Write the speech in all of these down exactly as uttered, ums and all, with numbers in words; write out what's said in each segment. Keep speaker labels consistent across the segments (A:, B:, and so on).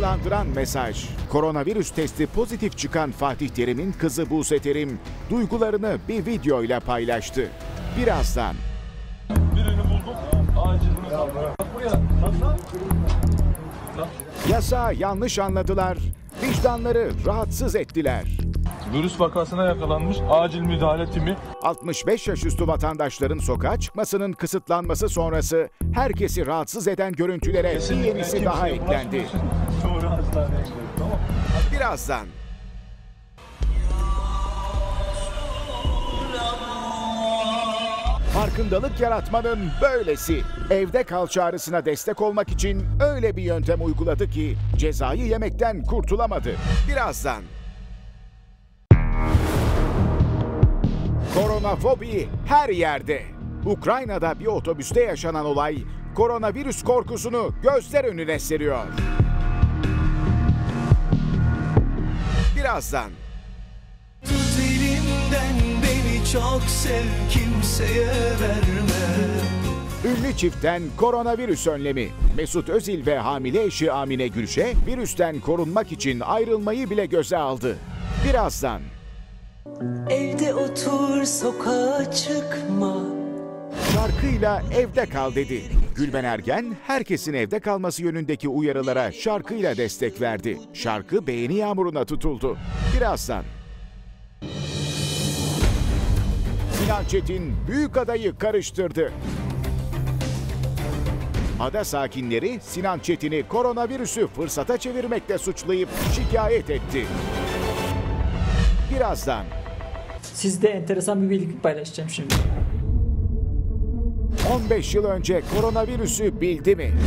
A: Duygulandıran mesaj. Koronavirüs testi pozitif çıkan Fatih Terim'in kızı Buse Terim duygularını bir videoyla paylaştı. Birazdan.
B: Birini bulduk. Acil buraya.
A: Yasağı yanlış anladılar. Vicdanları rahatsız ettiler.
B: Virüs vakasına yakalanmış acil müdahale timi.
A: altmış beş yaş üstü vatandaşların sokağa çıkmasının kısıtlanması sonrası herkesi rahatsız eden görüntülere bir yenisi daha eklendi.
B: Doğru hastaneye gidelim, tamam.
A: Birazdan. Farkındalık yaratmanın böylesi. Evde kal çağrısına destek olmak için öyle bir yöntem uyguladı ki cezayı yemekten kurtulamadı. Birazdan. Koronafobi her yerde. Ukrayna'da bir otobüste yaşanan olay koronavirüs korkusunu gözler önüne seriyor. Birazdan.
C: Tut elimden beni çok sev, kimseye verme.
A: Ünlü çiftten koronavirüs önlemi. Mesut Özil ve hamile eşi Amine Gülşe virüsten korunmak için ayrılmayı bile göze aldı. Birazdan.
C: Evde otur, sokağa çıkma.
A: Şarkıyla evde kal dedi. Gülben Ergen herkesin evde kalması yönündeki uyarılara şarkıyla destek verdi. Şarkı beğeni yağmuruna tutuldu. Birazdan. Sinan Çetin büyük adayı karıştırdı. Ada sakinleri Sinan Çetin'i koronavirüsü fırsata çevirmekle suçlayıp şikayet etti. Birazdan.
D: Sizde enteresan bir bilgi paylaşacağım şimdi.
A: on beş yıl önce koronavirüsü bildi mi?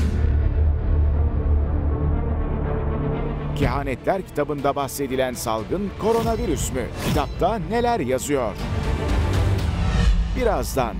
A: Kehanetler kitabında bahsedilen salgın koronavirüs mü? Kitapta neler yazıyor? Birazdan.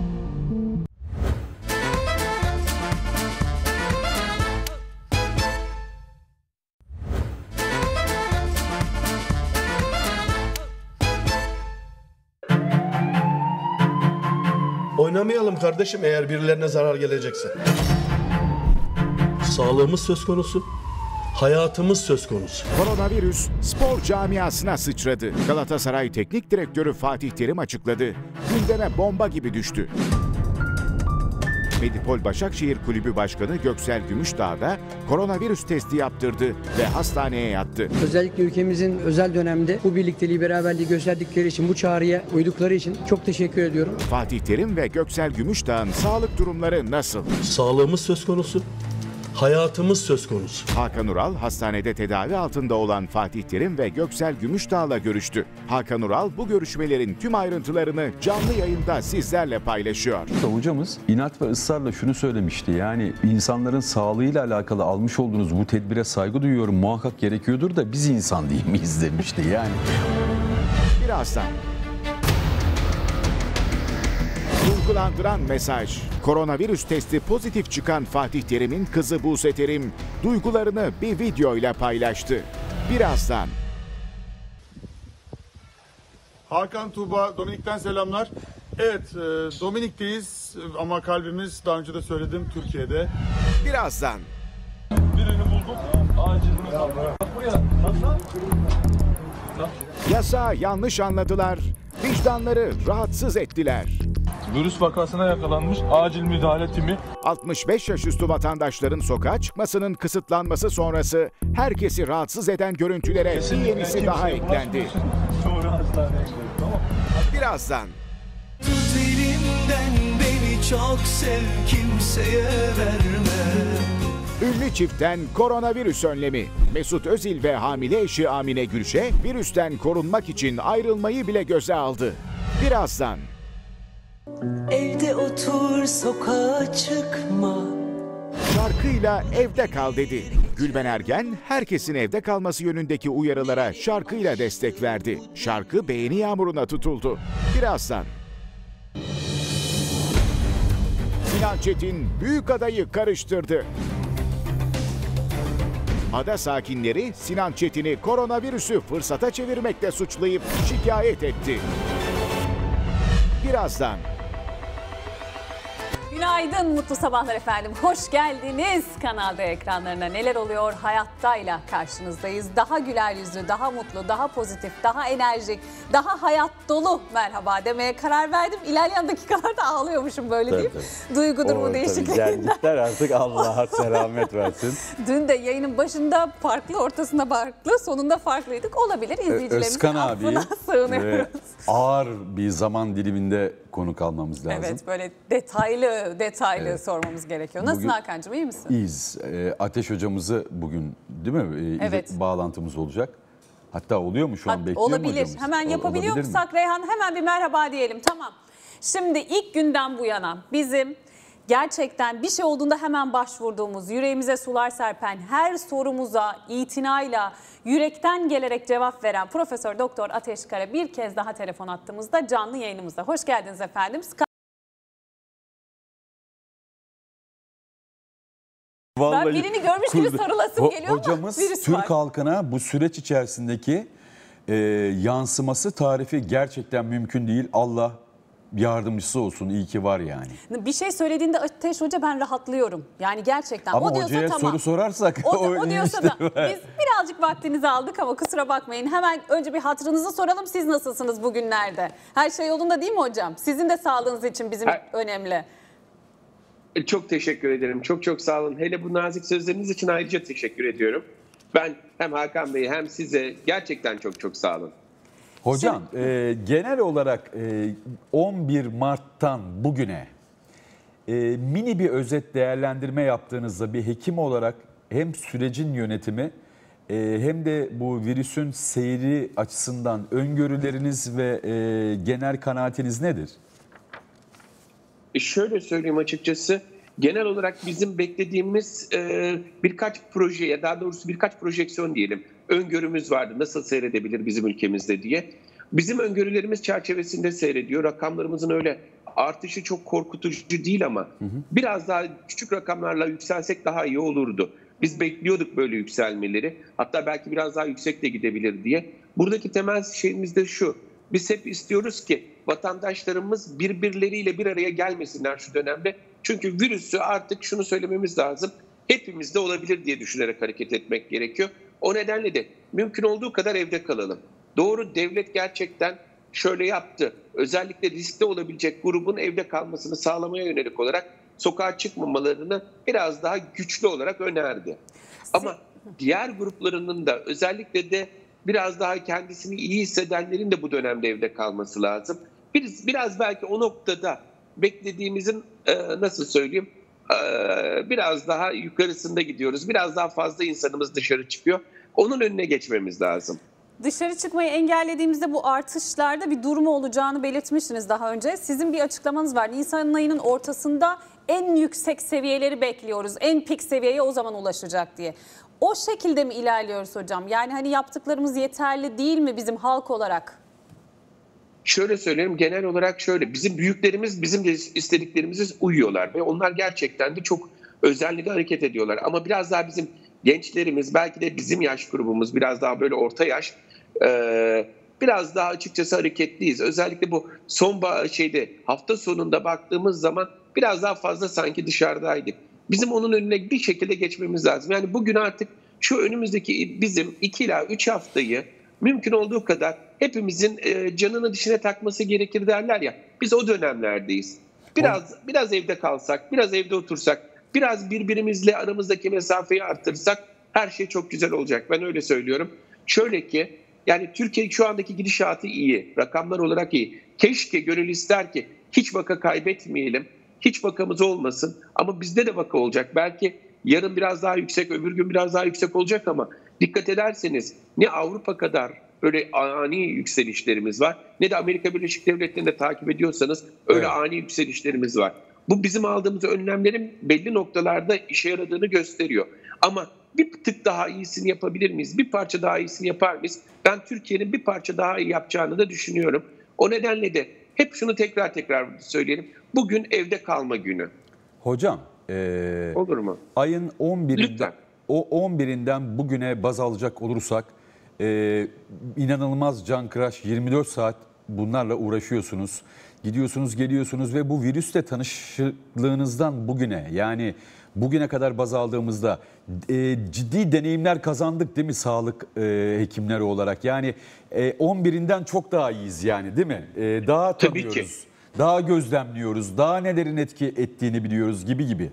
E: Oynamayalım kardeşim eğer birilerine zarar gelecekse. Sağlığımız söz konusu, hayatımız söz konusu.
A: Koronavirüs spor camiasına sıçradı. Galatasaray Teknik Direktörü Fatih Terim açıkladı. Gündeme bomba gibi düştü. Medipol Başakşehir Kulübü Başkanı Göksel Gümüşdağ da koronavirüs testi yaptırdı ve hastaneye yattı.
F: Özellikle ülkemizin özel dönemde bu birlikteliği, beraberliği gösterdikleri için, bu çağrıya uydukları için çok teşekkür ediyorum.
A: Fatih Terim ve Göksel Gümüşdağ'ın sağlık durumları nasıl?
E: Sağlığımız söz konusu, hayatımız söz konusu.
A: Hakan Ural hastanede tedavi altında olan Fatih Terim ve Göksel Gümüşdağ'la görüştü. Hakan Ural bu görüşmelerin tüm ayrıntılarını canlı yayında sizlerle paylaşıyor.
G: Hocamız inat ve ısrarla şunu söylemişti. Yani insanların sağlığıyla alakalı almış olduğunuz bu tedbire saygı duyuyorum, muhakkak gerekiyordur da biz insan değil miyiz demişti yani.
A: Birazdan. Duygulandıran mesaj. Koronavirüs testi pozitif çıkan Fatih Terim'in kızı Buse Terim duygularını bir videoyla paylaştı. Birazdan.
H: Hakan, Tuğba, Dominik'ten selamlar. Evet, e, Dominik'teyiz ama kalbimiz, daha önce de söyledim, Türkiye'de.
A: Birazdan.
B: Birini bulduk. Acil buraya.
A: Yasağı yanlış anladılar. Vicdanları rahatsız ettiler.
B: Virüs vakasına yakalanmış acil müdahale timi.
A: altmış beş yaş üstü vatandaşların sokağa çıkmasının kısıtlanması sonrası herkesi rahatsız eden görüntülere bir yenisi daha eklendi.
B: Doğru hastaneye gidelim, tamam.
A: Birazdan.
C: Tut elimden beni çok sev, kimseye verme.
A: Ünlü çiftten koronavirüs önlemi. Mesut Özil ve hamile eşi Amine Gülşe virüsten korunmak için ayrılmayı bile göze aldı. Birazdan.
C: Evde otur, sokağa çıkma.
A: Şarkıyla evde kal dedi. Gülben Ergen herkesin evde kalması yönündeki uyarılara şarkıyla destek verdi. Şarkı beğeni yağmuruna tutuldu. Birazdan. Sinan Çetin büyük adayı karıştırdı. Ada sakinleri Sinan Çetin'i koronavirüsü fırsata çevirmekle suçlayıp şikayet etti. Birazdan.
I: Günaydın, mutlu sabahlar efendim. Hoş geldiniz Kanal D ekranlarına. Neler oluyor hayattayla karşınızdayız. Daha güler yüzlü, daha mutlu, daha pozitif, daha enerjik, daha hayat dolu merhaba demeye karar verdim. İlerleyen dakikalarda ağlıyormuşum böyle
J: Tabii,
I: diyeyim.
J: tabii.
I: Duygu durumu
J: O, tabii,
I: değişikliğinden.
J: Gelgitler artık Allah'a selamet versin.
I: Dün de yayının başında farklı, ortasında farklı, sonunda farklıydık. Olabilir, izleyicilerimizin
G: Özkan abi
I: affına sığınıyoruz.
G: ağır bir zaman diliminde konuk almamız lazım.
I: Evet, böyle detaylı detaylı
G: Evet.
I: sormamız gerekiyor. Nasılsın
G: Bugün-
I: Hakan'cığım, iyi misin?
G: İyiyiz. E, Ateş hocamızı bugün değil mi? E,
I: Evet.
G: Bağlantımız olacak. Hatta oluyor mu şu an?
I: Hat-
G: Bekliyor mu
I: Olabilir.
G: hocamız?
I: Hemen
G: Ol-
I: yapabiliyor
G: olabilir mi?
I: musak Reyhan? Hemen bir merhaba diyelim. Tamam. Şimdi ilk günden bu yana bizim gerçekten bir şey olduğunda hemen başvurduğumuz, yüreğimize sular serpen, her sorumuza itinayla, yürekten gelerek cevap veren Profesör Doktor Ateş Kara bir kez daha telefon attığımızda canlı yayınımızda. Hoş geldiniz efendim. Ben birini görmüş gibi
G: kurdu.
I: sarılasım
G: Ho-
I: geliyor ama
G: Hocamız
I: virüs
G: Türk
I: var.
G: halkına bu süreç içerisindeki e, yansıması, tarifi gerçekten mümkün değil. Allah yardımcısı olsun. İyi ki var yani.
I: Bir şey söylediğinde Ateş Hoca ben rahatlıyorum. Yani gerçekten.
G: Ama
I: o diyorsa
G: hocaya
I: tamam.
G: soru sorarsak
I: O,
G: o,
I: o
G: iyi
I: diyorsa
G: işte
I: da
G: var.
I: biz birazcık vaktinizi aldık ama kusura bakmayın. Hemen önce bir hatırınızı soralım. Siz nasılsınız bugünlerde? Her şey yolunda değil mi hocam? Sizin de sağlığınız için bizim
K: Her-
I: önemli.
K: Çok teşekkür ederim. Çok çok sağ olun. Hele bu nazik sözleriniz için ayrıca teşekkür ediyorum. Ben hem Hakan Bey'e hem size gerçekten çok çok sağ olun.
G: Hocam e, genel olarak e, on bir Mart'tan bugüne e, mini bir özet değerlendirme yaptığınızda bir hekim olarak hem sürecin yönetimi e, hem de bu virüsün seyri açısından öngörüleriniz ve e, genel kanaatiniz nedir?
K: E şöyle söyleyeyim açıkçası. Genel olarak bizim beklediğimiz e, birkaç projeye, daha doğrusu birkaç projeksiyon diyelim, öngörümüz vardı. Nasıl seyredebilir bizim ülkemizde diye. Bizim öngörülerimiz çerçevesinde seyrediyor. Rakamlarımızın öyle artışı çok korkutucu değil ama hı hı. biraz daha küçük rakamlarla yükselsek daha iyi olurdu. Biz bekliyorduk böyle yükselmeleri. Hatta belki biraz daha yüksek de gidebilir diye. Buradaki temel şeyimiz de şu. Biz hep istiyoruz ki vatandaşlarımız birbirleriyle bir araya gelmesinler şu dönemde. Çünkü virüsü artık şunu söylememiz lazım. Hepimizde olabilir diye düşünerek hareket etmek gerekiyor. O nedenle de mümkün olduğu kadar evde kalalım. Doğru, devlet gerçekten şöyle yaptı. Özellikle riskli olabilecek grubun evde kalmasını sağlamaya yönelik olarak sokağa çıkmamalarını biraz daha güçlü olarak önerdi. Ama diğer gruplarının da özellikle de biraz daha kendisini iyi hissedenlerin de bu dönemde evde kalması lazım. Biraz, biraz belki o noktada beklediğimizin e, nasıl söyleyeyim e, biraz daha yukarısında gidiyoruz. Biraz daha fazla insanımız dışarı çıkıyor. Onun önüne geçmemiz lazım.
I: Dışarı çıkmayı engellediğimizde bu artışlarda bir durumu olacağını belirtmiştiniz daha önce. Sizin bir açıklamanız var. Nisan ayının ortasında en yüksek seviyeleri bekliyoruz. En pik seviyeye o zaman ulaşacak diye. O şekilde mi ilerliyoruz hocam? Yani hani yaptıklarımız yeterli değil mi bizim halk olarak?
K: Şöyle söyleyeyim, genel olarak şöyle, bizim büyüklerimiz bizim de istediklerimize uyuyorlar ve onlar gerçekten de çok özenli hareket ediyorlar. Ama biraz daha bizim gençlerimiz, belki de bizim yaş grubumuz, biraz daha böyle orta yaş, e, biraz daha açıkçası hareketliyiz. Özellikle bu son şeyde hafta sonunda baktığımız zaman biraz daha fazla sanki dışarıdaydık. Bizim onun önüne bir şekilde geçmemiz lazım. Yani bugün artık şu önümüzdeki bizim iki ila üç haftayı mümkün olduğu kadar hepimizin e, canını dişine takması gerekir derler ya. Biz o dönemlerdeyiz. Biraz biraz evde kalsak, biraz evde otursak, biraz birbirimizle aramızdaki mesafeyi artırsak her şey çok güzel olacak. Ben öyle söylüyorum. Şöyle ki yani Türkiye şu andaki gidişatı iyi. Rakamlar olarak iyi. Keşke, gönül ister ki hiç vaka kaybetmeyelim. Hiç vakamız olmasın. Ama bizde de vaka olacak. Belki yarın biraz daha yüksek, öbür gün biraz daha yüksek olacak ama dikkat ederseniz ne Avrupa kadar öyle ani yükselişlerimiz var, ne de Amerika Birleşik Devletleri'nde takip ediyorsanız öyle evet. ani yükselişlerimiz var. Bu bizim aldığımız önlemlerin belli noktalarda işe yaradığını gösteriyor. Ama bir tık daha iyisini yapabilir miyiz? Bir parça daha iyisini yapar mıyız? Ben Türkiye'nin bir parça daha iyi yapacağını da düşünüyorum. O nedenle de hep şunu tekrar tekrar söyleyelim. Bugün evde kalma günü.
G: Hocam, ee,
K: olur mu?
G: Ayın on birinden, o on birinden bugüne baz alacak olursak e, inanılmaz cankıraş yirmi dört saat bunlarla uğraşıyorsunuz. Gidiyorsunuz, geliyorsunuz ve bu virüsle tanışıklığınızdan bugüne, yani bugüne kadar baz aldığımızda e, ciddi deneyimler kazandık değil mi sağlık e, hekimleri olarak? Yani e, on birinden çok daha iyiyiz yani, değil mi? E, daha tanıyoruz,
K: Tabii ki.
G: daha gözlemliyoruz, daha nelerin etki ettiğini biliyoruz gibi gibi.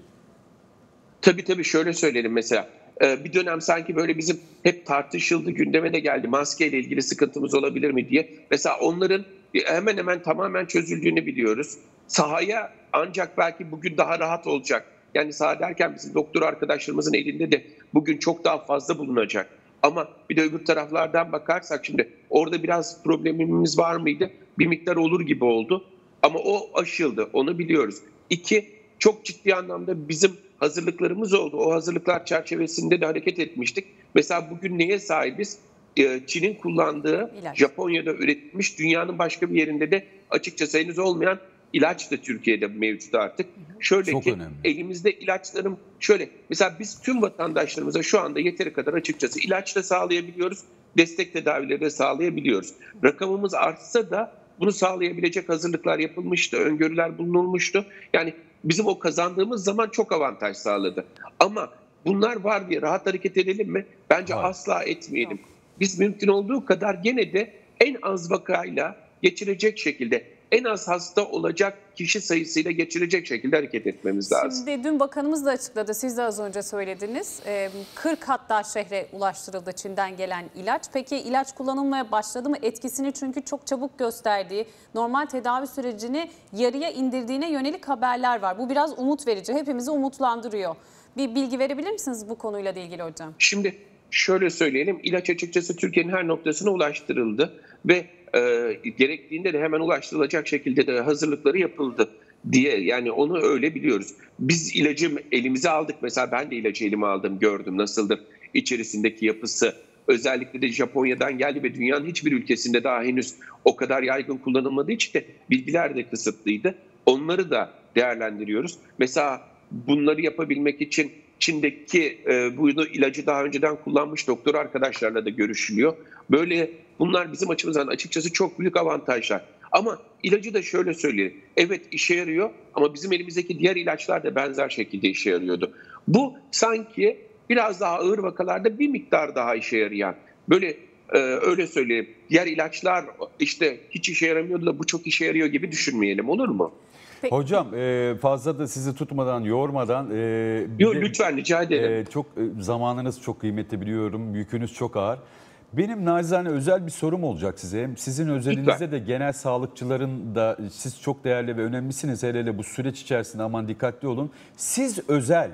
K: Tabii tabii şöyle söyleyelim mesela. Bir dönem sanki böyle bizim hep tartışıldı, gündeme de geldi. Maskeyle ilgili sıkıntımız olabilir mi diye. Mesela onların hemen hemen tamamen çözüldüğünü biliyoruz. Sahaya ancak belki bugün daha rahat olacak. Yani saha derken bizim doktor arkadaşlarımızın elinde de bugün çok daha fazla bulunacak. Ama bir de öbür taraflardan bakarsak şimdi orada biraz problemimiz var mıydı? Bir miktar olur gibi oldu. Ama o aşıldı, onu biliyoruz. İki, çok ciddi anlamda bizim hazırlıklarımız oldu. O hazırlıklar çerçevesinde de hareket etmiştik. Mesela bugün neye sahibiz? Çin'in kullandığı, İlaç. Japonya'da üretilmiş, dünyanın başka bir yerinde de açıkçası henüz olmayan ilaç da Türkiye'de mevcut artık. Şöyle Çok ki önemli. Elimizde ilaçların şöyle mesela biz tüm vatandaşlarımıza şu anda yeteri kadar açıkçası ilaç da sağlayabiliyoruz, destek tedavileri de sağlayabiliyoruz. Rakamımız artsa da bunu sağlayabilecek hazırlıklar yapılmıştı, öngörüler bulunulmuştu. Yani bizim o kazandığımız zaman çok avantaj sağladı. Ama bunlar var diye rahat hareket edelim mi? Bence Hayır. asla etmeyelim. Biz mümkün olduğu kadar gene de en az vakayla geçirecek şekilde, en az hasta olacak kişi sayısıyla geçirecek şekilde hareket etmemiz lazım.
I: Şimdi dün bakanımız da açıkladı, siz de az önce söylediniz. kırk hatta şehre ulaştırıldı Çin'den gelen ilaç. Peki ilaç kullanılmaya başladı mı? Etkisini çünkü çok çabuk gösterdiği, normal tedavi sürecini yarıya indirdiğine yönelik haberler var. Bu biraz umut verici, hepimizi umutlandırıyor. Bir bilgi verebilir misiniz bu konuyla ilgili hocam?
K: Şimdi şöyle söyleyelim, ilaç açıkçası Türkiye'nin her noktasına ulaştırıldı ve e, gerektiğinde de hemen ulaştırılacak şekilde de hazırlıkları yapıldı diye, yani onu öyle biliyoruz. Biz ilacı elimize aldık, mesela ben de ilacı elime aldım, gördüm nasıldır içerisindeki yapısı. Özellikle de Japonya'dan geldi ve dünyanın hiçbir ülkesinde daha henüz o kadar yaygın kullanılmadığı için de bilgiler de kısıtlıydı. Onları da değerlendiriyoruz. Mesela bunları yapabilmek için Çin'deki e, bu ilacı daha önceden kullanmış doktor arkadaşlarla da görüşülüyor. Böyle bunlar bizim açımızdan açıkçası çok büyük avantajlar. Ama ilacı da şöyle söyleyeyim. Evet işe yarıyor ama bizim elimizdeki diğer ilaçlar da benzer şekilde işe yarıyordu. Bu sanki biraz daha ağır vakalarda bir miktar daha işe yarayan. Böyle e, öyle söyleyeyim. Diğer ilaçlar işte hiç işe yaramıyordu da bu çok işe yarıyor gibi düşünmeyelim, olur mu?
G: Peki. Hocam fazla da sizi tutmadan, yormadan... E,
K: Yok lütfen rica ederim.
G: E, çok, zamanınız çok kıymetli biliyorum, yükünüz çok ağır. Benim nacizane özel bir sorum olacak size. Hem sizin özelinizde lütfen. De genel sağlıkçıların da siz çok değerli ve önemlisiniz. Hele hele bu süreç içerisinde aman dikkatli olun. Siz özel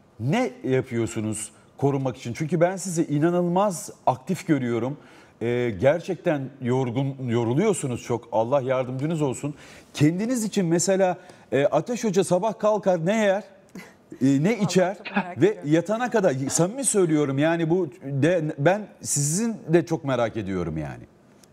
G: ne yapıyorsunuz korumak için? Çünkü ben sizi inanılmaz aktif görüyorum. Ee, gerçekten yorgun, yoruluyorsunuz çok. Allah yardımcınız olsun. Kendiniz için mesela e, Ateş Hoca sabah kalkar ne yer, e, ne içer ve yatana kadar, samimi söylüyorum yani bu de, ben sizin de çok merak ediyorum yani.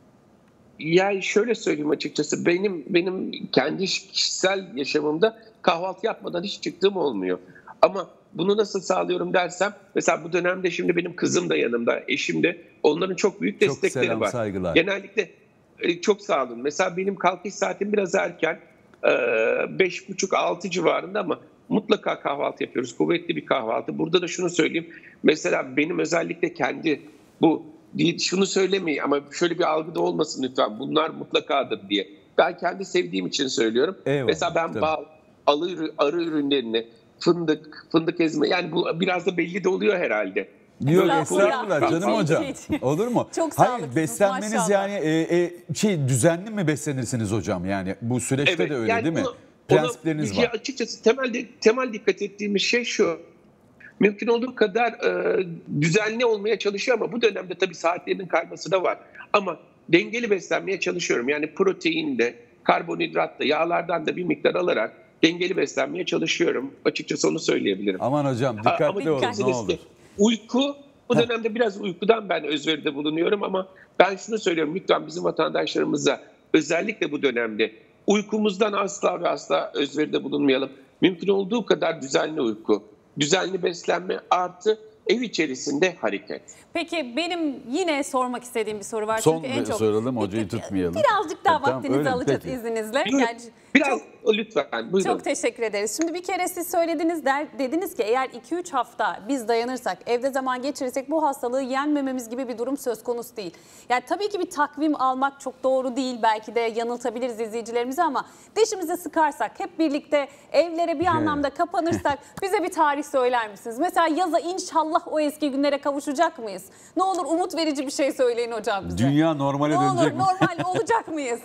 K: Yani şöyle söyleyeyim açıkçası, benim benim kendi kişisel yaşamımda kahvaltı yapmadan hiç çıktığım olmuyor. Ama bunu nasıl sağlıyorum dersem, mesela bu dönemde şimdi benim kızım da yanımda, eşim de, onların çok büyük destekleri
G: çok selam,
K: var.
G: Saygılar.
K: Genellikle çok sağ olun. Mesela benim kalkış saatim biraz erken, beş buçuk altı civarında ama mutlaka kahvaltı yapıyoruz. Kuvvetli bir kahvaltı. Burada da şunu söyleyeyim. Mesela benim özellikle kendi bu, şunu söylemeyin ama şöyle bir algıda olmasın lütfen. Bunlar mutlakadır diye. Ben kendi sevdiğim için söylüyorum. Eyvallah, mesela ben tabii. bal, arı, arı ürünlerini, fındık, fındık ezme, yani bu biraz da belli de oluyor herhalde.
G: Yok estağfurullah canım hocam. Olur mu?
I: Çok
G: Hayır, beslenmeniz maşallah. Yani e, e, şey düzenli mi beslenirsiniz hocam? Yani bu süreçte evet, de öyle yani değil mi? Onu, prensipleriniz var.
K: Açıkçası temel temel dikkat ettiğimiz şey şu. Mümkün olduğu kadar e, düzenli olmaya çalışıyor ama bu dönemde tabii saatlerinin kayması da var. Ama dengeli beslenmeye çalışıyorum. Yani proteinde, karbonhidratta, yağlardan da bir miktar alarak dengeli beslenmeye çalışıyorum. Açıkçası onu söyleyebilirim.
G: Aman hocam dikkatli olun ne olur.
K: Uyku, bu dönemde biraz uykudan ben özveride bulunuyorum ama ben şunu söylüyorum lütfen bizim vatandaşlarımıza özellikle bu dönemde uykumuzdan asla ve asla özveride bulunmayalım. Mümkün olduğu kadar düzenli uyku, düzenli beslenme artı ev içerisinde hareket.
I: Peki benim yine sormak istediğim bir soru var.
G: Son
I: Çünkü en çok
G: soralım, hocayı tutmayalım.
I: Birazcık daha
G: Tamam,
I: vaktinizi
G: öyle,
I: alacağız
G: peki.
I: izninizle.
K: Buyurun,
I: Yani
K: Biraz
I: çok,
K: lütfen buyurun.
I: çok teşekkür ederiz. Şimdi bir kere siz söylediniz der, dediniz ki eğer iki üç hafta biz dayanırsak, evde zaman geçirirsek bu hastalığı yenmememiz gibi bir durum söz konusu değil. Yani tabii ki bir takvim almak çok doğru değil. Belki de yanıltabiliriz izleyicilerimizi ama dişimizi sıkarsak, hep birlikte evlere bir anlamda kapanırsak bize bir tarih söyler misiniz? Mesela yaza inşallah o eski günlere kavuşacak mıyız? Ne olur umut verici bir şey söyleyin hocam bize.
G: Dünya normale
I: ne
G: dönecek
I: olur
G: mi?
I: normal olacak mıyız?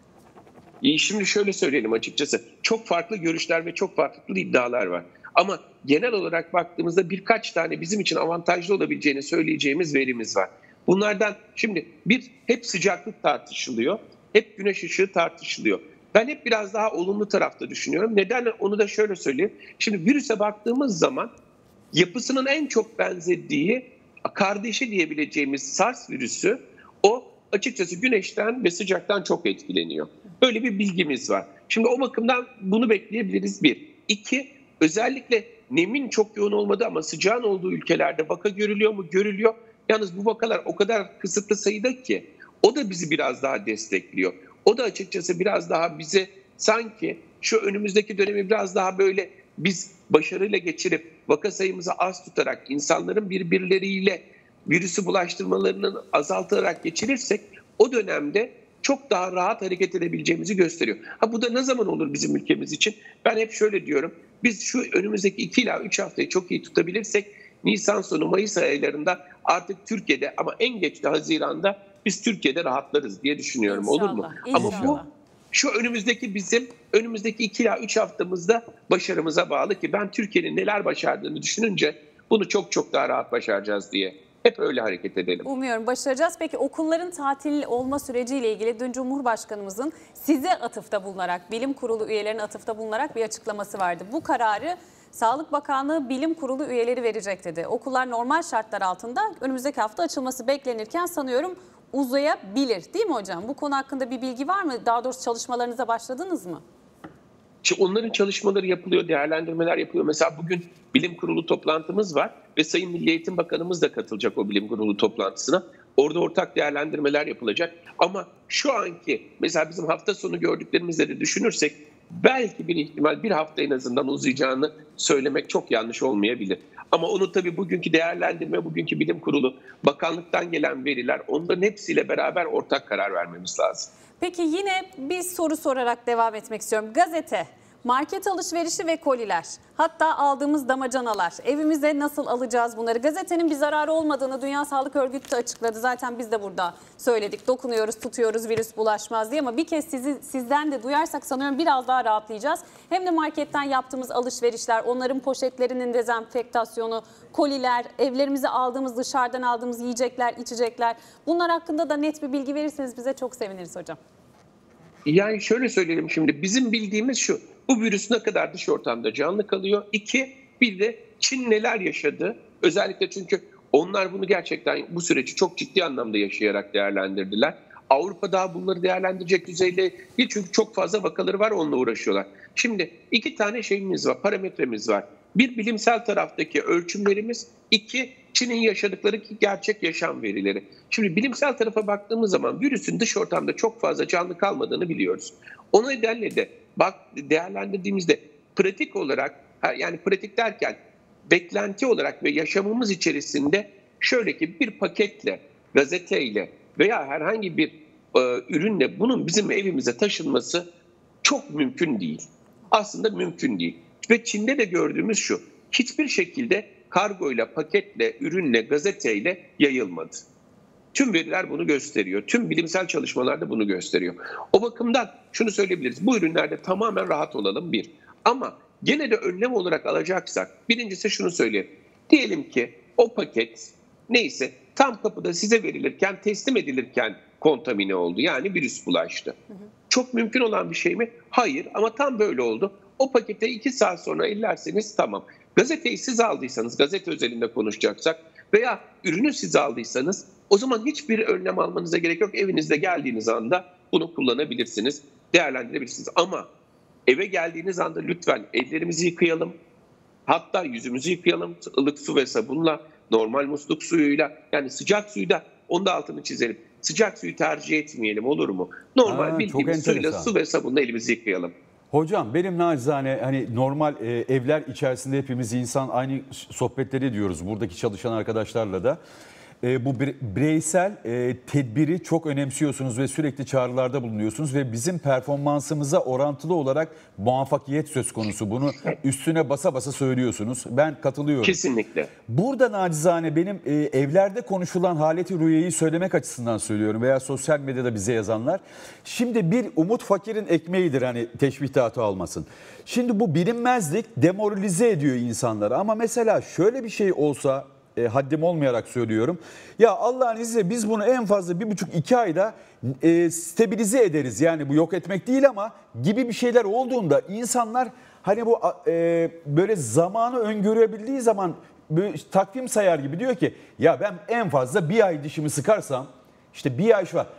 K: İyi, şimdi şöyle söyleyelim açıkçası. Çok farklı görüşler ve çok farklı iddialar var. Ama genel olarak baktığımızda birkaç tane bizim için avantajlı olabileceğini söyleyeceğimiz verimiz var. Bunlardan şimdi bir, hep sıcaklık tartışılıyor. Hep güneş ışığı tartışılıyor. Ben hep biraz daha olumlu tarafta düşünüyorum. Neden? Onu da şöyle söyleyeyim. Şimdi virüse baktığımız zaman yapısının en çok benzediği kardeşi diyebileceğimiz SARS virüsü, o açıkçası güneşten ve sıcaktan çok etkileniyor. Böyle bir bilgimiz var. Şimdi o bakımdan bunu bekleyebiliriz bir. İki, özellikle nemin çok yoğun olmadığı ama sıcağın olduğu ülkelerde vaka görülüyor mu? Görülüyor. Yalnız bu vakalar o kadar kısıtlı sayıda ki o da bizi biraz daha destekliyor. O da açıkçası biraz daha bize sanki şu önümüzdeki dönemi biraz daha böyle biz başarıyla geçirip vaka sayımızı az tutarak insanların birbirleriyle virüsü bulaştırmalarını azaltarak geçirirsek o dönemde çok daha rahat hareket edebileceğimizi gösteriyor. Ha bu da ne zaman olur bizim ülkemiz için? Ben hep şöyle diyorum. Biz şu önümüzdeki iki ila üç haftayı çok iyi tutabilirsek Nisan sonu Mayıs aylarında artık Türkiye'de ama en geç de Haziran'da biz Türkiye'de rahatlarız diye düşünüyorum.
I: İnşallah,
K: olur mu?
I: inşallah.
K: Ama bu şu önümüzdeki bizim önümüzdeki iki ila üç haftamızda başarımıza bağlı ki ben Türkiye'nin neler başardığını düşününce bunu çok çok daha rahat başaracağız diye hep öyle hareket edelim.
I: Umuyorum başaracağız. Peki okulların tatil olma süreciyle ilgili dün Cumhurbaşkanımızın size atıfta bulunarak, bilim kurulu üyelerinin atıfta bulunarak bir açıklaması vardı. Bu kararı Sağlık Bakanlığı Bilim Kurulu üyeleri verecek dedi. Okullar normal şartlar altında önümüzdeki hafta açılması beklenirken sanıyorum uzayabilir değil mi hocam? Bu konu hakkında bir bilgi var mı? Daha doğrusu çalışmalarınıza başladınız mı?
K: Şimdi onların çalışmaları yapılıyor, değerlendirmeler yapılıyor. Mesela bugün bilim kurulu toplantımız var ve Sayın Milli Eğitim Bakanımız da katılacak o bilim kurulu toplantısına. Orada ortak değerlendirmeler yapılacak. Ama şu anki mesela bizim hafta sonu gördüklerimizle de düşünürsek belki bir ihtimal bir hafta en azından uzayacağını söylemek çok yanlış olmayabilir. Ama onu tabii bugünkü değerlendirme, bugünkü bilim kurulu, bakanlıktan gelen veriler, onların hepsiyle beraber ortak karar vermemiz lazım.
I: Peki yine bir soru sorarak devam etmek istiyorum. Gazete, market alışverişi ve koliler, hatta aldığımız damacanalar, evimize nasıl alacağız bunları? Gazetenin bir zararı olmadığını Dünya Sağlık Örgütü de açıkladı. Zaten biz de burada söyledik, dokunuyoruz, tutuyoruz, virüs bulaşmaz diye. Ama bir kez sizi, sizden de duyarsak sanıyorum biraz daha rahatlayacağız. Hem de marketten yaptığımız alışverişler, onların poşetlerinin dezenfektasyonu, koliler, evlerimize aldığımız, dışarıdan aldığımız yiyecekler, içecekler. Bunlar hakkında da net bir bilgi verirseniz bize çok seviniriz hocam.
K: Yani şöyle söyleyelim şimdi, bizim bildiğimiz şu, bu virüs ne kadar dış ortamda canlı kalıyor. İki, bir de Çin neler yaşadı. Özellikle çünkü onlar bunu gerçekten bu süreci çok ciddi anlamda yaşayarak değerlendirdiler. Avrupa daha bunları değerlendirecek düzeyde değil çünkü çok fazla vakaları var, onunla uğraşıyorlar. Şimdi iki tane şeyimiz var, parametremiz var. Bir, bilimsel taraftaki ölçümlerimiz. İki, Çin'in yaşadıkları ki gerçek yaşam verileri. Şimdi bilimsel tarafa baktığımız zaman virüsün dış ortamda çok fazla canlı kalmadığını biliyoruz. O nedenle de bak değerlendirdiğimizde pratik olarak, yani pratik derken beklenti olarak ve yaşamımız içerisinde şöyle ki bir paketle, gazeteyle veya herhangi bir e, ürünle bunun bizim evimize taşınması çok mümkün değil. Aslında mümkün değil. Ve Çin'de de gördüğümüz şu, hiçbir şekilde kargoyla, paketle, ürünle, gazeteyle yayılmadı. Tüm veriler bunu gösteriyor. Tüm bilimsel çalışmalar da bunu gösteriyor. O bakımdan şunu söyleyebiliriz. Bu ürünlerde tamamen rahat olalım bir. Ama gene de önlem olarak alacaksak birincisi şunu söyleyeyim. Diyelim ki o paket neyse tam kapıda size verilirken, teslim edilirken kontamine oldu. Yani virüs bulaştı. Hı hı. Çok mümkün olan bir şey mi? Hayır, ama tam böyle oldu. O pakete iki saat sonra ellerseniz tamam. Gazeteyi siz aldıysanız, gazete özelinde konuşacaksak veya ürünü siz aldıysanız o zaman hiçbir önlem almanıza gerek yok. Evinizde geldiğiniz anda bunu kullanabilirsiniz, değerlendirebilirsiniz. Ama eve geldiğiniz anda lütfen ellerimizi yıkayalım. Hatta yüzümüzü yıkayalım ılık su ve sabunla normal musluk suyuyla, yani sıcak suyu da, onu da altını çizelim. Sıcak suyu tercih etmeyelim, olur mu? Normal
G: Aa,
K: bildiğimiz suyla, su ve sabunla elimizi yıkayalım.
G: Hocam benim nacizane hani normal e, evler içerisinde hepimiz insan aynı sohbetleri ediyoruz buradaki çalışan arkadaşlarla da. E, bu bireysel e, tedbiri çok önemsiyorsunuz ve sürekli çağrılarda bulunuyorsunuz ve bizim performansımıza orantılı olarak muvaffakiyet söz konusu. Bunu üstüne basa basa söylüyorsunuz. Ben katılıyorum.
K: Kesinlikle.
G: Burada nacizane benim e, evlerde konuşulan haleti rüyayı söylemek açısından söylüyorum veya sosyal medyada bize yazanlar. Şimdi bir umut fakirin ekmeğidir, hani teşbih hata almasın. Şimdi bu bilinmezlik demoralize ediyor insanları ama mesela şöyle bir şey olsa, E, haddim olmayarak söylüyorum. Ya Allah'ın izniyle biz bunu en fazla bir buçuk iki ayda e, stabilize ederiz. Yani bu yok etmek değil ama gibi bir şeyler olduğunda insanlar hani bu e, böyle zamanı öngörebildiği zaman böyle takvim sayar gibi diyor ki ya ben en fazla bir ay dişimi sıkarsam işte bir ay şu var.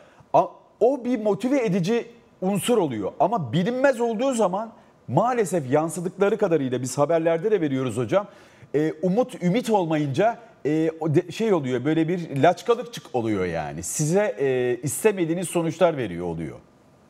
G: O bir motive edici unsur oluyor ama bilinmez olduğu zaman maalesef yansıdıkları kadarıyla biz haberlerde de veriyoruz hocam. E, umut, ümit olmayınca e, şey oluyor, böyle bir laçkalıkçık oluyor yani. Size e, istemediğiniz sonuçlar veriyor oluyor.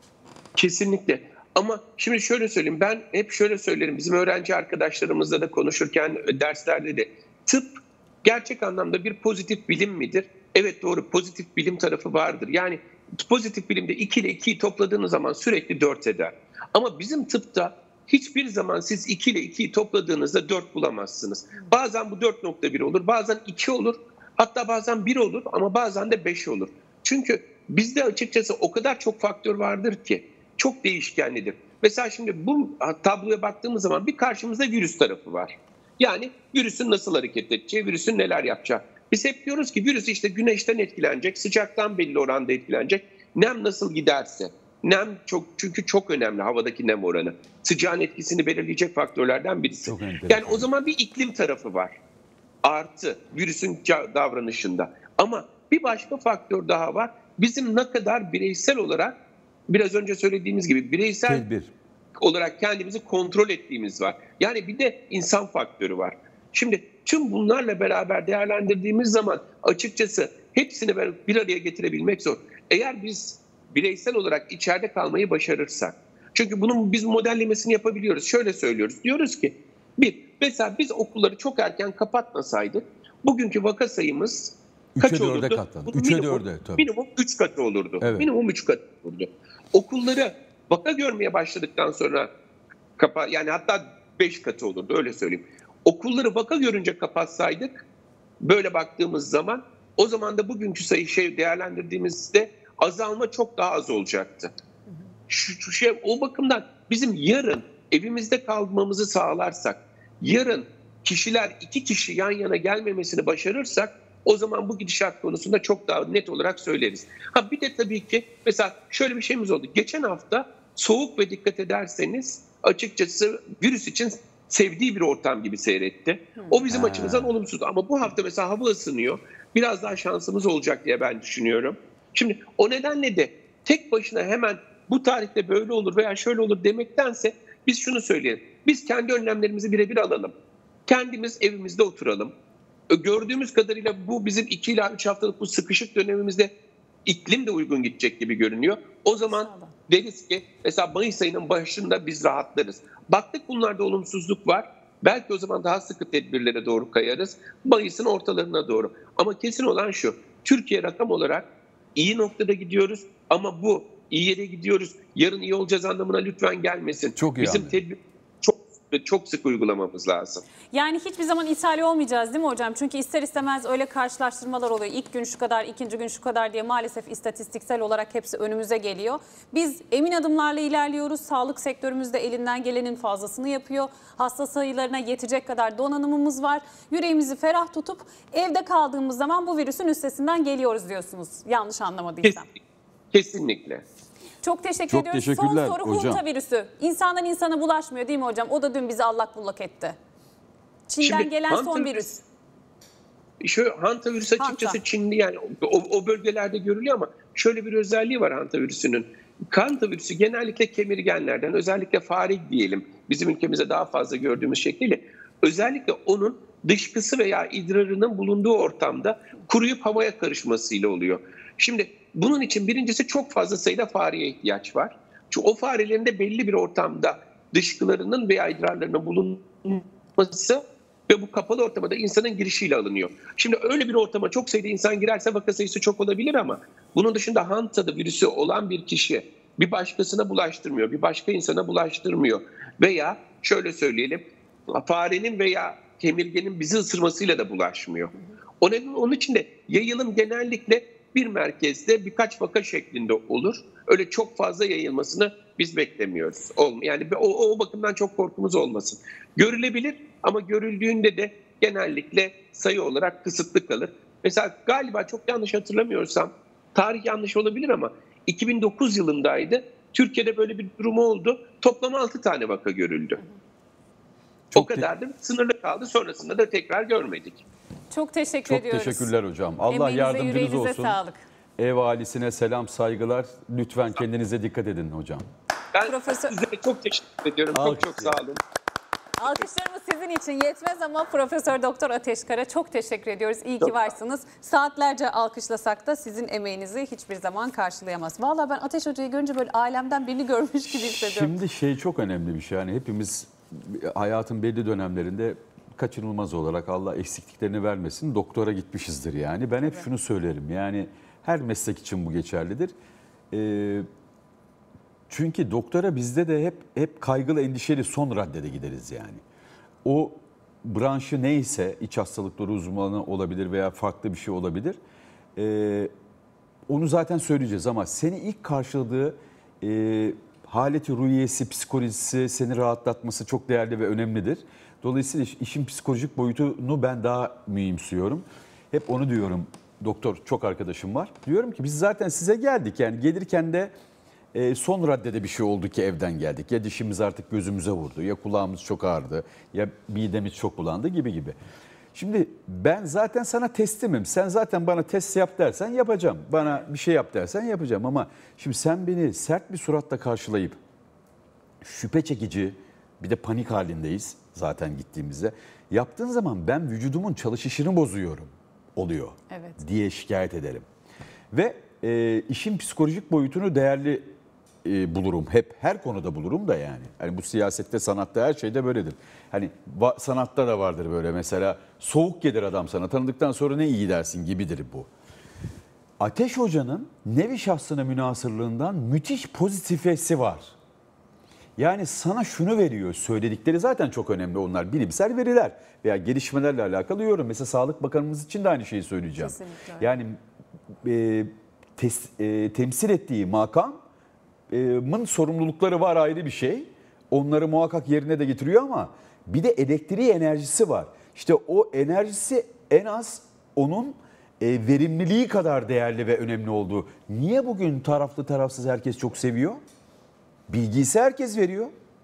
K: Kesinlikle. Ama şimdi şöyle söyleyeyim, ben hep şöyle söylerim, bizim öğrenci arkadaşlarımızla da konuşurken derslerde de, tıp gerçek anlamda bir pozitif bilim midir? Evet, doğru, pozitif bilim tarafı vardır. Yani pozitif bilimde iki ile ikiyi topladığınız zaman sürekli dört eder. Ama bizim tıpta hiçbir zaman siz iki ile ikiyi topladığınızda dört bulamazsınız. Bazen bu dört nokta bir olur, bazen iki olur, hatta bazen bir olur ama bazen de beş olur. Çünkü bizde açıkçası o kadar çok faktör vardır ki çok değişkenlidir. Mesela şimdi bu tabloya baktığımız zaman bir karşımızda virüs tarafı var. Yani virüsün nasıl hareket edeceği, virüsün neler yapacağı. Biz hep diyoruz ki virüs işte güneşten etkilenecek, sıcaktan belli oranda etkilenecek, nem nasıl giderse. Nem çok, çünkü çok önemli havadaki nem oranı. Sıcağın etkisini belirleyecek faktörlerden birisi. Yani o zaman bir iklim tarafı var. Artı virüsün davranışında. Ama bir başka faktör daha var. Bizim ne kadar bireysel olarak, biraz önce söylediğimiz gibi bireysel Tedbir. olarak kendimizi kontrol ettiğimiz var. Yani bir de insan faktörü var. Şimdi tüm bunlarla beraber değerlendirdiğimiz zaman açıkçası hepsini bir araya getirebilmek zor. Eğer biz bireysel olarak içeride kalmayı başarırsak, çünkü bunun biz modellemesini yapabiliyoruz. Şöyle söylüyoruz, diyoruz ki bir, mesela biz okulları çok erken kapatmasaydık bugünkü vaka sayımız kaç olurdu?
G: üçe dörde tabii.
K: Minimum üç katı olurdu.
G: Evet.
K: Minimum üç katı olurdu. Okulları vaka görmeye başladıktan sonra kapa, yani hatta beş katı olurdu, öyle söyleyeyim. Okulları vaka görünce kapatsaydık, böyle baktığımız zaman, o zaman da bugünkü sayı şey değerlendirdiğimizde azalma çok daha az olacaktı. Şu, şu şey, o bakımdan bizim yarın evimizde kalmamızı sağlarsak, yarın kişiler iki kişi yan yana gelmemesini başarırsak, o zaman bu gidişat konusunda çok daha net olarak söyleriz. Ha bir de tabii ki mesela şöyle bir şeyimiz oldu. Geçen hafta soğuk ve dikkat ederseniz açıkçası virüs için sevdiği bir ortam gibi seyretti. O bizim ha. açımızdan olumsuz. Ama bu hafta mesela hava ısınıyor. Biraz daha şansımız olacak diye ben düşünüyorum. Şimdi o nedenle de tek başına hemen bu tarihte böyle olur veya şöyle olur demektense biz şunu söyleyelim. Biz kendi önlemlerimizi birebir alalım. Kendimiz evimizde oturalım. Gördüğümüz kadarıyla bu bizim iki ila üç haftalık bu sıkışık dönemimizde iklim de uygun gidecek gibi görünüyor. O zaman deriz ki mesela Mayıs ayının başında biz rahatlarız. Baktık bunlarda olumsuzluk var. Belki o zaman daha sıkı tedbirlere doğru kayarız. Mayıs'ın ortalarına doğru. Ama kesin olan şu. Türkiye rakam olarak iyi noktada gidiyoruz ama bu iyi yere gidiyoruz, yarın iyi olacağız anlamına lütfen gelmesin.
G: Çok iyi
K: Bizim
G: anladım.
K: tedbir çok çok sık uygulamamız lazım.
I: Yani hiçbir zaman ithal olmayacağız değil mi hocam? Çünkü ister istemez öyle karşılaştırmalar oluyor. İlk gün şu kadar, ikinci gün şu kadar diye maalesef istatistiksel olarak hepsi önümüze geliyor. Biz emin adımlarla ilerliyoruz. Sağlık sektörümüz de elinden gelenin fazlasını yapıyor. Hasta sayılarına yetecek kadar donanımımız var. Yüreğimizi ferah tutup evde kaldığımız zaman bu virüsün üstesinden geliyoruz diyorsunuz. Yanlış anlamadıysam.
K: Kesinlikle.
I: Çok teşekkür
G: Çok
I: ediyoruz.
G: teşekkürler
I: Son soru
G: hocam.
I: Hunta virüsü. İnsandan insana bulaşmıyor değil mi hocam? O da dün bizi allak bullak etti. Çin'den
K: Şimdi,
I: gelen son virüs.
K: Şu Hanta virüsü açıkçası
I: Hanta.
K: Çinli, yani o, o bölgelerde görülüyor ama şöyle bir özelliği var Hanta virüsünün. Hanta virüsü genellikle kemirgenlerden, özellikle fare diyelim bizim ülkemizde daha fazla gördüğümüz şekliyle, özellikle onun dışkısı veya idrarının bulunduğu ortamda kuruyup havaya karışmasıyla oluyor. Şimdi bunun için birincisi çok fazla sayıda fareye ihtiyaç var. Çünkü o farelerin de belli bir ortamda dışkılarının veya idrarlarının bulunması ve bu kapalı ortama da insanın girişiyle alınıyor. Şimdi öyle bir ortama çok sayıda insan girerse vaka sayısı çok olabilir ama bunun dışında Hanta'da virüsü olan bir kişi bir başkasına bulaştırmıyor, bir başka insana bulaştırmıyor. Veya şöyle söyleyelim, farenin veya kemirgenin bizi ısırmasıyla da bulaşmıyor. Onun, onun için de yayılım genellikle bir merkezde birkaç vaka şeklinde olur. Öyle çok fazla yayılmasını biz beklemiyoruz. Yani o, o bakımdan çok korkumuz olmasın. Görülebilir ama görüldüğünde de genellikle sayı olarak kısıtlı kalır. Mesela galiba çok yanlış hatırlamıyorsam, tarih yanlış olabilir ama iki bin dokuz yılındaydı. Türkiye'de böyle bir durum oldu. Toplam altı tane vaka görüldü. Çok o kadar da sınırlı kaldı. Sonrasında da tekrar görmedik.
I: Çok teşekkür
G: Çok
I: ediyoruz.
G: teşekkürler hocam. Allah
I: Emeğinize,
G: yardımcınız
I: yüreğinize
G: olsun.
I: sağlık.
G: Ev ailesine selam, saygılar. Lütfen kendinize dikkat edin hocam.
K: Ben
I: Profesör...
K: size çok teşekkür ediyorum. Çok çok sağ olun.
I: Alkışlarımız sizin için yetmez ama Profesör Doktor Ateşkara çok teşekkür ediyoruz. İyi ki varsınız. Saatlerce alkışlasak da sizin emeğinizi hiçbir zaman karşılayamaz. Vallahi ben Ateş Hoca'yı görünce böyle ailemden birini görmüş gibi hissediyorum.
G: Şimdi şey çok önemli bir şey. Yani hepimiz hayatın belli dönemlerinde kaçınılmaz olarak Allah eksikliklerini vermesin doktora gitmişizdir yani. Ben hep evet. şunu söylerim yani her meslek için bu geçerlidir. Ee, çünkü doktora bizde de hep hep kaygılı endişeli son raddede gideriz yani. O branşı neyse iç hastalıkları uzmanı olabilir veya farklı bir şey olabilir. Ee, onu zaten söyleyeceğiz ama seni ilk karşıladığı e, haleti ruhiyesi, psikolojisi seni rahatlatması çok değerli ve önemlidir. Dolayısıyla işin psikolojik boyutunu ben daha mühimsiyorum. Hep onu diyorum, doktor çok arkadaşım var. Diyorum ki biz zaten size geldik yani gelirken de e, son raddede bir şey oldu ki evden geldik. Ya dişimiz artık gözümüze vurdu, ya kulağımız çok ağrıdı, ya midemiz çok bulandı gibi gibi. Şimdi ben zaten sana teslimim. Sen zaten bana test yap dersen yapacağım. Bana bir şey yap dersen yapacağım ama şimdi sen beni sert bir suratla karşılayıp şüphe çekici bir de panik halindeyiz zaten gittiğimizde. Yaptığın zaman ben vücudumun çalışışını bozuyorum oluyor evet. diye şikayet ederim. Ve e, işin psikolojik boyutunu değerli e, bulurum. Hep her konuda bulurum da yani. Hani bu siyasette, sanatta her şeyde böyledir. Hani va- sanatta da vardır böyle mesela soğuk gelir adam sana tanıdıktan sonra ne iyi dersin gibidir bu. Ateş Hoca'nın nevi şahsına münasırlığından müthiş pozitifesi var. Yani sana şunu veriyor, söyledikleri zaten çok önemli onlar bilimsel veriler veya gelişmelerle alakalı yorum. Mesela Sağlık Bakanımız için de aynı şeyi söyleyeceğim. Kesinlikle. Yani e, tes, e, temsil ettiği makamın sorumlulukları var ayrı bir şey. Onları muhakkak yerine de getiriyor ama bir de elektriği enerjisi var. İşte o enerjisi en az onun e, verimliliği kadar değerli ve önemli olduğu. Niye bugün taraflı tarafsız herkes çok seviyor? Bilgiyi herkes veriyor.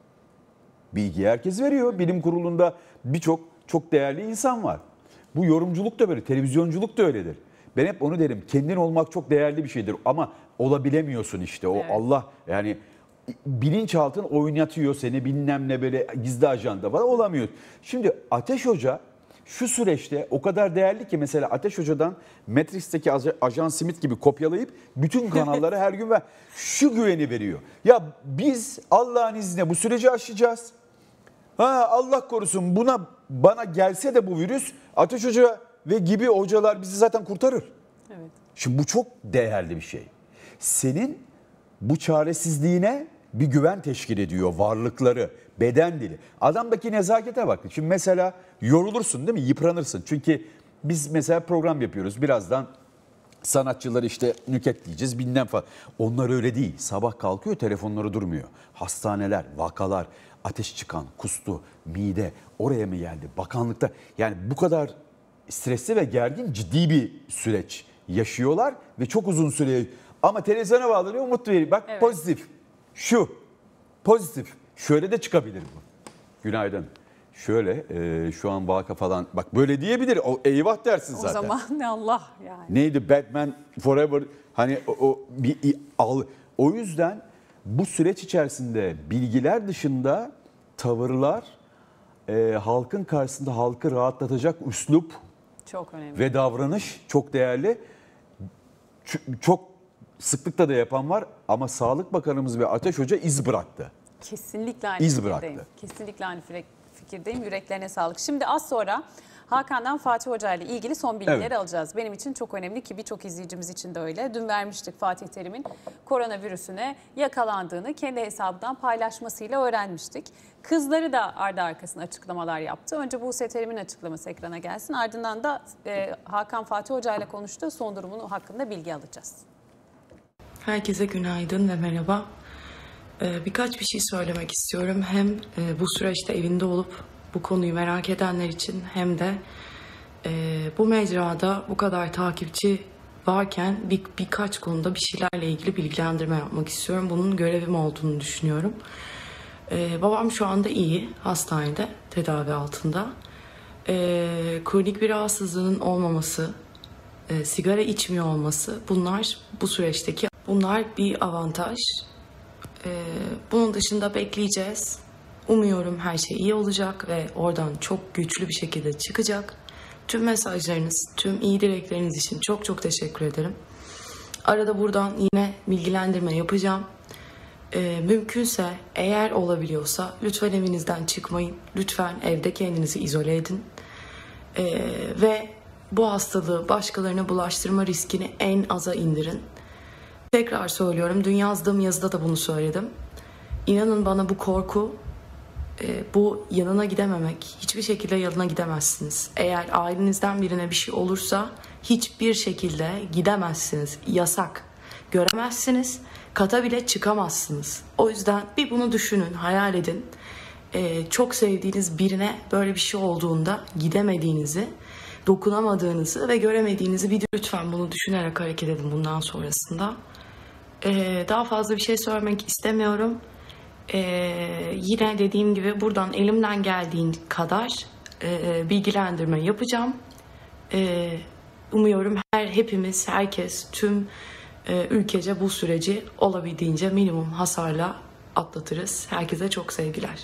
G: Bilgiyi herkes veriyor. Bilim kurulunda birçok çok değerli insan var. Bu yorumculuk da böyle, televizyonculuk da öyledir. Ben hep onu derim. Kendin olmak çok değerli bir şeydir ama olabilemiyorsun işte. O evet. Allah yani bilinçaltın oynatıyor seni bilmem ne böyle gizli ajanda falan olamıyor. Şimdi Ateş Hoca şu süreçte o kadar değerli ki mesela Ateş Hoca'dan Matrix'teki Ajan Smith gibi kopyalayıp bütün kanallara her gün ver. Şu güveni veriyor. Ya biz Allah'ın izniyle bu süreci aşacağız. Ha Allah korusun buna bana gelse de bu virüs Ateş Hoca ve gibi hocalar bizi zaten kurtarır. Evet. Şimdi bu çok değerli bir şey. Senin bu çaresizliğine bir güven teşkil ediyor varlıkları, beden dili. Adamdaki nezakete bak. Şimdi mesela yorulursun değil mi? Yıpranırsın. Çünkü biz mesela program yapıyoruz. Birazdan sanatçıları işte nüketleyeceğiz bilmem falan. Onlar öyle değil. Sabah kalkıyor telefonları durmuyor. Hastaneler, vakalar, ateş çıkan, kustu, mide oraya mı geldi? Bakanlıkta yani bu kadar stresli ve gergin ciddi bir süreç yaşıyorlar ve çok uzun süre ama televizyona bağlanıyor umut veriyor. Bak evet. Pozitif. Şu pozitif. Şöyle de çıkabilir bu. Günaydın. Şöyle e, şu an vaka falan bak böyle diyebilir. O eyvah dersin zaten.
I: O zaman ne Allah yani.
G: Neydi Batman Forever hani o, o bir al. O yüzden bu süreç içerisinde bilgiler dışında tavırlar e, halkın karşısında halkı rahatlatacak üslup
I: Çok önemli.
G: ve davranış çok değerli. Ç- Çok sıklıkla da yapan var ama Sağlık Bakanımız ve Ateş Hoca iz bıraktı.
I: Kesinlikle aynı
G: İz
I: fikirdeyim.
G: bıraktı.
I: Kesinlikle aynı fire- fikirdeyim. Yüreklerine sağlık. Şimdi az sonra Hakan'dan Fatih Hoca ile ilgili son bilgileri
G: Evet.
I: alacağız. Benim için çok önemli ki birçok izleyicimiz için de öyle. Dün vermiştik Fatih Terim'in koronavirüsüne yakalandığını kendi hesabından paylaşmasıyla öğrenmiştik. Kızları da ardı arkasına açıklamalar yaptı. Önce Buse Terim'in açıklaması ekrana gelsin. Ardından da e, Hakan Fatih Hoca ile konuştuğu son durumunu hakkında bilgi alacağız.
L: Herkese günaydın ve merhaba. Ee, birkaç bir şey söylemek istiyorum. Hem e, bu süreçte evinde olup bu konuyu merak edenler için hem de e, bu mecrada bu kadar takipçi varken bir, birkaç konuda bir şeylerle ilgili bilgilendirme yapmak istiyorum. Bunun görevim olduğunu düşünüyorum. Ee, babam şu anda iyi, hastanede, tedavi altında. Ee, kronik bir rahatsızlığının olmaması, e, sigara içmiyor olması, bunlar bu süreçteki bunlar bir avantaj. Ee, bunun dışında bekleyeceğiz. Umuyorum her şey iyi olacak ve oradan çok güçlü bir şekilde çıkacak. Tüm mesajlarınız, tüm iyi dilekleriniz için çok çok teşekkür ederim. Arada buradan yine bilgilendirme yapacağım. Ee, mümkünse eğer olabiliyorsa lütfen evinizden çıkmayın. Lütfen evde kendinizi izole edin. Ee, ve bu hastalığı başkalarına bulaştırma riskini en aza indirin. Tekrar söylüyorum, dün yazdığım yazıda da bunu söyledim. İnanın bana bu korku, e, bu yanına gidememek, hiçbir şekilde yanına gidemezsiniz. Eğer ailenizden birine bir şey olursa hiçbir şekilde gidemezsiniz. Yasak. Göremezsiniz, kata bile çıkamazsınız. O yüzden bir bunu düşünün, hayal edin. E, çok sevdiğiniz birine böyle bir şey olduğunda gidemediğinizi, dokunamadığınızı ve göremediğinizi bir lütfen bunu düşünerek hareket edin bundan sonrasında. Ee, daha fazla bir şey söylemek istemiyorum. Ee, yine dediğim gibi buradan elimden geldiğin kadar e, bilgilendirme yapacağım. Ee, umuyorum her hepimiz, herkes, tüm e, ülkece bu süreci olabildiğince minimum hasarla atlatırız. Herkese çok sevgiler.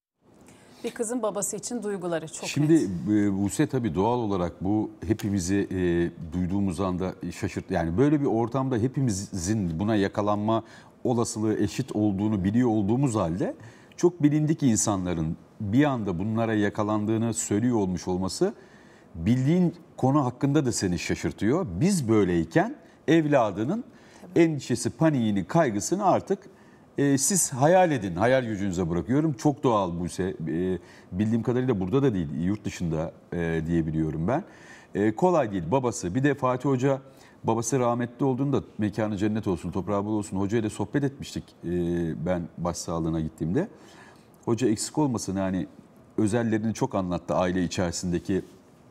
I: Bir kızın babası için duyguları çok
G: Şimdi
I: net.
G: e, Buse tabii doğal olarak bu hepimizi e, duyduğumuz anda şaşırt. Yani böyle bir ortamda hepimizin buna yakalanma olasılığı eşit olduğunu biliyor olduğumuz halde çok bilindik insanların bir anda bunlara yakalandığını söylüyor olmuş olması bildiğin konu hakkında da seni şaşırtıyor. Biz böyleyken evladının endişesi, paniğini, kaygısını artık E, siz hayal edin, hayal gücünüze bırakıyorum. Çok doğal Buse. E, bildiğim kadarıyla burada da değil, yurt dışında e, diyebiliyorum ben. E, kolay değil babası. Bir de Fatih Hoca, babası rahmetli olduğunda mekanı cennet olsun, toprağı bol olsun. Hoca ile sohbet etmiştik e, ben başsağlığına gittiğimde. Hoca eksik olmasın yani özellerini çok anlattı aile içerisindeki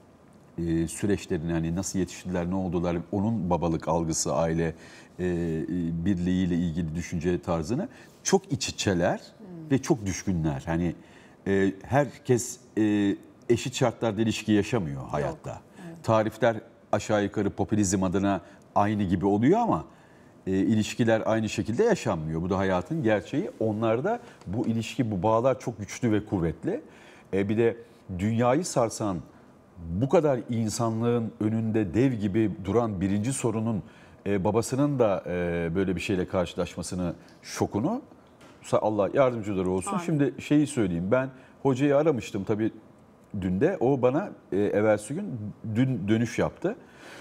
G: e, süreçlerini. Hani nasıl yetiştiler, ne oldular, onun babalık algısı, aile e, birliğiyle ilgili düşünce tarzını. Çok iç içeler hmm. ve çok düşkünler. Hani e, herkes e, eşit şartlarda ilişki yaşamıyor hayatta. Evet. Tarifler aşağı yukarı popülizm adına aynı gibi oluyor ama e, ilişkiler aynı şekilde yaşanmıyor. Bu da hayatın gerçeği. Onlarda bu ilişki, bu bağlar çok güçlü ve kuvvetli. E, bir de dünyayı sarsan, bu kadar insanlığın önünde dev gibi duran birinci sorunun e, babasının da e, böyle bir şeyle karşılaşmasını, şokunu, Allah yardımcıları olsun. Aynen. Şimdi şeyi söyleyeyim, ben hocayı aramıştım tabii dün de. O bana e, evvelsi gün dün dönüş yaptı.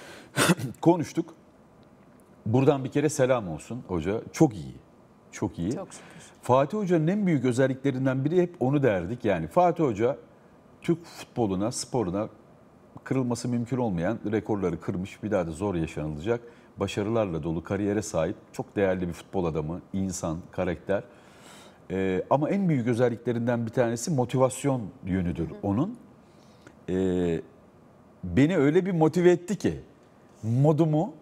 G: Konuştuk. Buradan bir kere selam olsun hoca. Çok iyi, çok iyi.
I: Çok şükür.
G: Fatih Hoca'nın en büyük özelliklerinden biri hep onu derdik. Yani Fatih Hoca Türk futboluna, sporuna kırılması mümkün olmayan rekorları kırmış, bir daha da zor yaşanılacak başarılarla dolu kariyere sahip çok değerli bir futbol adamı, insan, karakter. Ee, ama en büyük özelliklerinden bir tanesi motivasyon yönüdür onun. Ee, beni öyle bir motive etti ki modumu,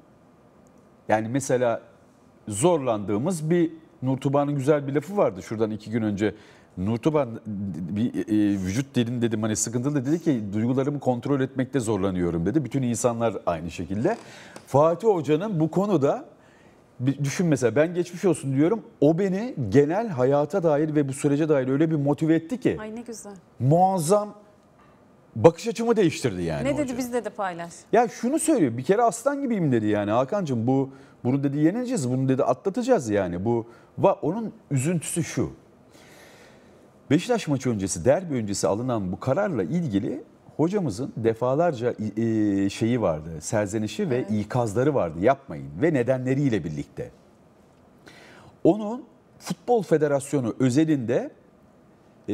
G: yani mesela zorlandığımız bir, Nurtuba'nın güzel bir lafı vardı şuradan iki gün önce. Nurtuba bir e, vücut dilin dedim hani sıkıntılı, dedi ki duygularımı kontrol etmekte zorlanıyorum dedi. Bütün insanlar aynı şekilde. Fatih Hoca'nın bu konuda Bir düşün mesela, ben geçmiş olsun diyorum. O beni genel hayata dair ve bu sürece dair öyle bir motive etti ki.
I: Ay ne güzel.
G: Muazzam bakış açımı değiştirdi yani.
I: Ne
G: hoca.
I: dedi, bizde de paylaş.
G: Ya şunu söylüyor, bir kere aslan gibiyim dedi yani Hakan'cığım, bu bunu dedi yeneceğiz, bunu dedi atlatacağız yani. Bu va onun üzüntüsü şu. Beşiktaş maçı öncesi, derbi öncesi alınan bu kararla ilgili hocamızın defalarca şeyi vardı, serzenişi ve evet. ikazları vardı, yapmayın ve nedenleriyle birlikte. Onun Futbol Federasyonu özelinde e,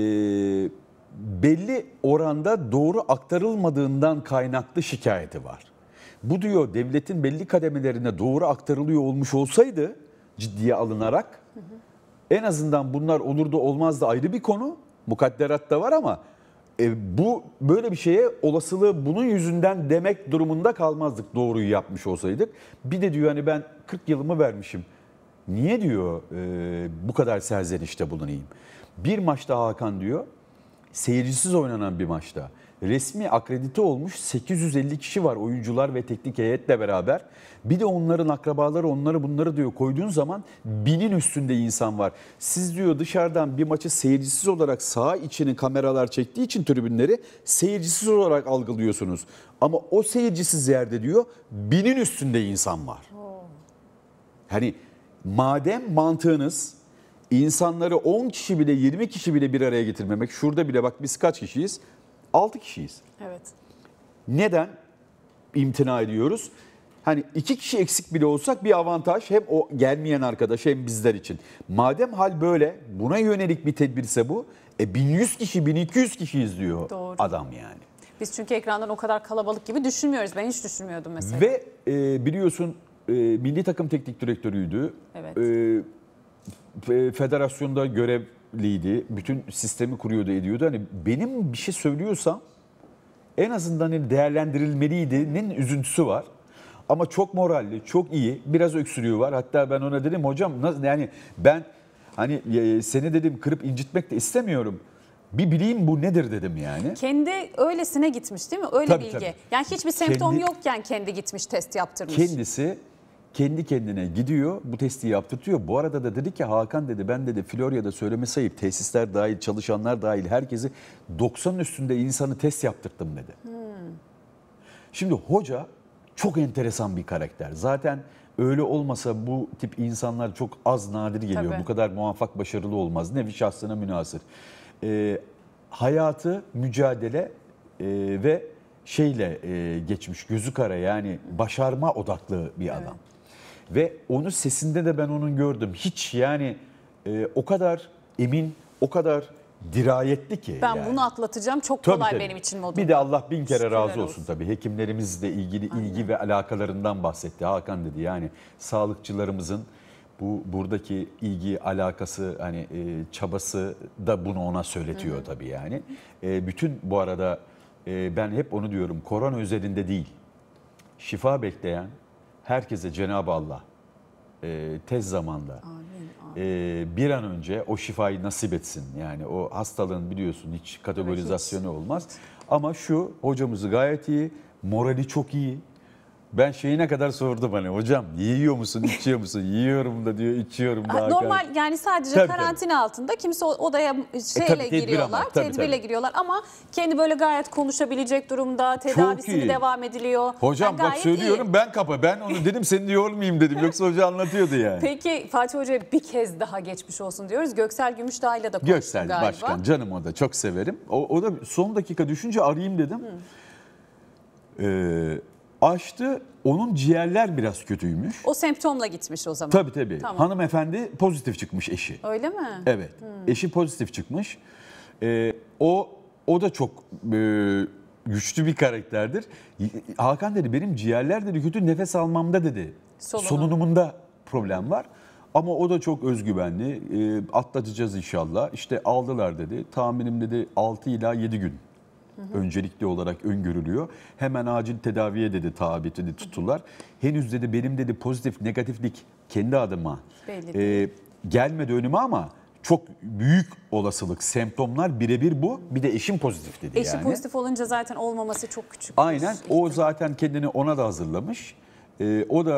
G: belli oranda doğru aktarılmadığından kaynaklı şikayeti var. Bu diyor devletin belli kademelerine doğru aktarılıyor olmuş olsaydı ciddiye alınarak hı hı. en azından bunlar olurdu olmazdı ayrı bir konu. Mukadderatta var ama e, bu böyle bir şeye olasılığı bunun yüzünden demek durumunda kalmazdık doğruyu yapmış olsaydık. Bir de diyor hani ben kırk yılımı vermişim. Niye diyor e, bu kadar serzenişte bulunayım? Bir maçta Hakan diyor seyircisiz oynanan bir maçta resmi akredite olmuş sekiz yüz elli kişi var oyuncular ve teknik heyetle beraber. Bir de onların akrabaları onları bunları diyor koyduğun zaman binin üstünde insan var. Siz diyor dışarıdan bir maçı seyircisiz olarak saha içini kameralar çektiği için tribünleri seyircisiz olarak algılıyorsunuz. Ama o seyircisiz yerde diyor binin üstünde insan var. Hani madem mantığınız insanları on kişi bile yirmi kişi bile bir araya getirmemek, şurada bile bak biz kaç kişiyiz? altı kişiyiz.
I: Evet.
G: Neden imtina ediyoruz? Hani iki kişi eksik bile olsak bir avantaj hem o gelmeyen arkadaş hem bizler için. Madem hal böyle buna yönelik bir tedbirse bu e bin yüz kişi bin iki yüz kişi izliyor
I: Doğru.
G: adam yani.
I: Biz çünkü ekrandan o kadar kalabalık gibi düşünmüyoruz. Ben hiç düşünmüyordum mesela.
G: Ve e, biliyorsun e, milli takım teknik direktörüydü.
I: Evet.
G: E, federasyonda görevliydi. Bütün sistemi kuruyordu ediyordu. Hani benim bir şey söylüyorsam en azından değerlendirilmeliydi'nin üzüntüsü var. Ama çok moralli, çok iyi. Biraz öksürüğü var. Hatta ben ona dedim hocam nasıl yani ben hani seni dedim kırıp incitmek de istemiyorum. Bir bileyim bu nedir dedim yani.
I: Kendi öylesine gitmiş değil mi? Öyle
G: tabii,
I: bilgi.
G: Tabii.
I: Yani hiçbir semptom
G: kendi,
I: yokken kendi gitmiş test yaptırmış.
G: Kendisi kendi kendine gidiyor bu testi yaptırtıyor. Bu arada da dedi ki Hakan dedi ben dedi Florya'da söyleme sayıp tesisler dahil çalışanlar dahil herkesi doksanın üstünde insanı test yaptırttım dedi. Hmm. Şimdi hoca çok enteresan bir karakter. Zaten öyle olmasa bu tip insanlar çok az nadir geliyor. Tabii. Bu kadar muvaffak başarılı olmaz. Nevi şahsına münhasır. Ee, hayatı, mücadele e, ve şeyle e, geçmiş gözü kara yani başarma odaklı bir adam. Evet. Ve onu sesinde de ben onun gördüm. Hiç yani e, o kadar emin, o kadar dirayetli ki.
I: Ben
G: yani.
I: bunu atlatacağım çok
G: tabii,
I: kolay
G: tabii.
I: benim için modum.
G: Bir de Allah bin kere
I: Şükürler
G: razı olsun, olsun tabii. Hekimlerimizle ilgili Aynen. ilgi ve alakalarından bahsetti. Hakan dedi yani sağlıkçılarımızın bu buradaki ilgi, alakası, hani e, çabası da bunu ona söyletiyor Hı-hı. tabii yani. E, bütün bu arada e, ben hep onu diyorum. Korona özelinde değil. Şifa bekleyen herkese Cenab-ı Allah e, tez zamanda amin, amin. E, bir an önce o şifayı nasip etsin. Yani o hastalığın biliyorsun hiç kategorizasyonu evet, hiç. olmaz. Ama şu hocamızı gayet iyi, morali çok iyi. Ben şeyine kadar sordum hani hocam yiyor musun, içiyor musun? Yiyorum da diyor, içiyorum da.
I: Normal yani sadece tabii, karantina tabii. altında kimse odaya şeyle e, giriyorlar, ama, tabii, tedbirle tabii. giriyorlar ama kendi böyle gayet konuşabilecek durumda, tedavisini devam ediliyor.
G: Hocam yani bak söylüyorum iyi. Ben kapa, ben onu dedim seni yormayayım dedim yoksa hoca anlatıyordu yani.
I: Peki Fatih Hoca'ya bir kez daha geçmiş olsun diyoruz. Göksel Gümüşdağ'yla da konuştuk
G: Göksel,
I: galiba.
G: Göksel başkan canım o da çok severim. O, o da son dakika düşünce arayayım dedim. Eee... Açtı, onun ciğerler biraz kötüymüş.
I: O semptomla gitmiş o zaman.
G: Tabii tabii. Tamam. Hanımefendi pozitif çıkmış eşi.
I: Öyle mi?
G: Evet. Hmm. Eşi pozitif çıkmış. Ee, o o da çok e, güçlü bir karakterdir. Hakan dedi benim ciğerler dedi kötü, nefes almamda dedi. Solunum. Solunumunda problem var. Ama o da çok özgüvenli. E, atlatacağız inşallah. İşte aldılar dedi. Tahminim dedi altı ila yedi gün. Hı hı. Öncelikli olarak öngörülüyor. Hemen acil tedaviye dedi tabi dedi tuttular. Henüz dedi benim dedi pozitif negatiflik kendi adıma e, gelmedi önüme ama çok büyük olasılık semptomlar birebir bu. Bir de eşim pozitif dedi
I: Eşi
G: yani.
I: Eşi pozitif olunca zaten olmaması çok küçük.
G: Aynen o zaten kendini ona da hazırlamış. E, o da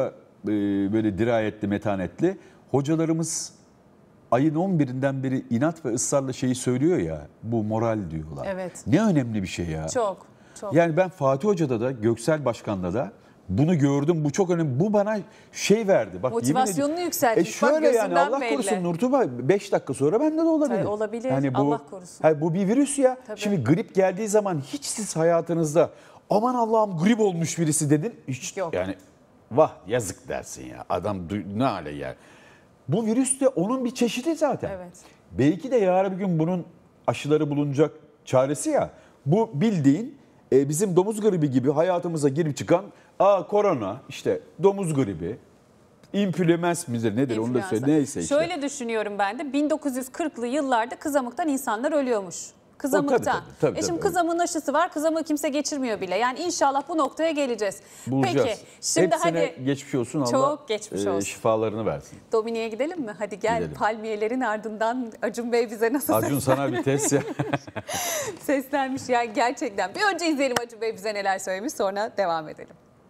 G: böyle dirayetli, metanetli. Hocalarımız ayın on birinden beri inat ve ısrarla şeyi söylüyor ya, bu moral diyorlar.
I: Evet.
G: Ne önemli bir şey ya.
I: Çok, çok.
G: Yani ben Fatih Hoca'da da, Göksel Başkan'da da bunu gördüm. Bu çok önemli. Bu bana şey verdi. Bak,
I: motivasyonunu yükseltmiş.
G: E şöyle
I: Bak,
G: yani Allah
I: belli.
G: korusun Nurtuba, beş dakika sonra bende de olabilir.
I: Tabii, olabilir.
G: Yani bu,
I: Allah korusun.
G: Hayır, bu bir virüs ya.
I: Tabii.
G: Şimdi grip geldiği zaman hiç siz hayatınızda aman Allah'ım grip olmuş birisi dedin. Hiç,
I: yok.
G: Yani vah yazık dersin ya. Adam ne hale yer. Bu virüs de onun bir çeşidi zaten.
I: Evet.
G: Belki de yarın bir gün bunun aşıları bulunacak, çaresi ya. Bu bildiğin e, bizim domuz gribi gibi hayatımıza girip çıkan aa korona, işte domuz gribi, influenza midir nedir onu da söyle, neyse işte.
I: Şöyle düşünüyorum ben de, bin dokuz yüz kırklı yıllarda kızamıktan insanlar ölüyormuş. Kızamıktan.
G: O, tabii, tabii, tabii,
I: e şimdi
G: tabii.
I: kızamığın aşısı var. Kızamığı kimse geçirmiyor bile. Yani inşallah bu noktaya geleceğiz.
G: Bulacağız.
I: Peki şimdi
G: Hepsine
I: hadi
G: geçmiş olsun, Allah
I: çok geçmiş
G: e,
I: olsun.
G: şifalarını versin.
I: Dominik'e gidelim mi? Hadi gel.
G: Gidelim.
I: Palmiyelerin ardından Acun Bey bize nasıl
G: Acun sana bir test ya.
I: seslenmiş ya gerçekten. Bir önce izleyelim Acun Bey bize neler söylemiş, sonra devam edelim.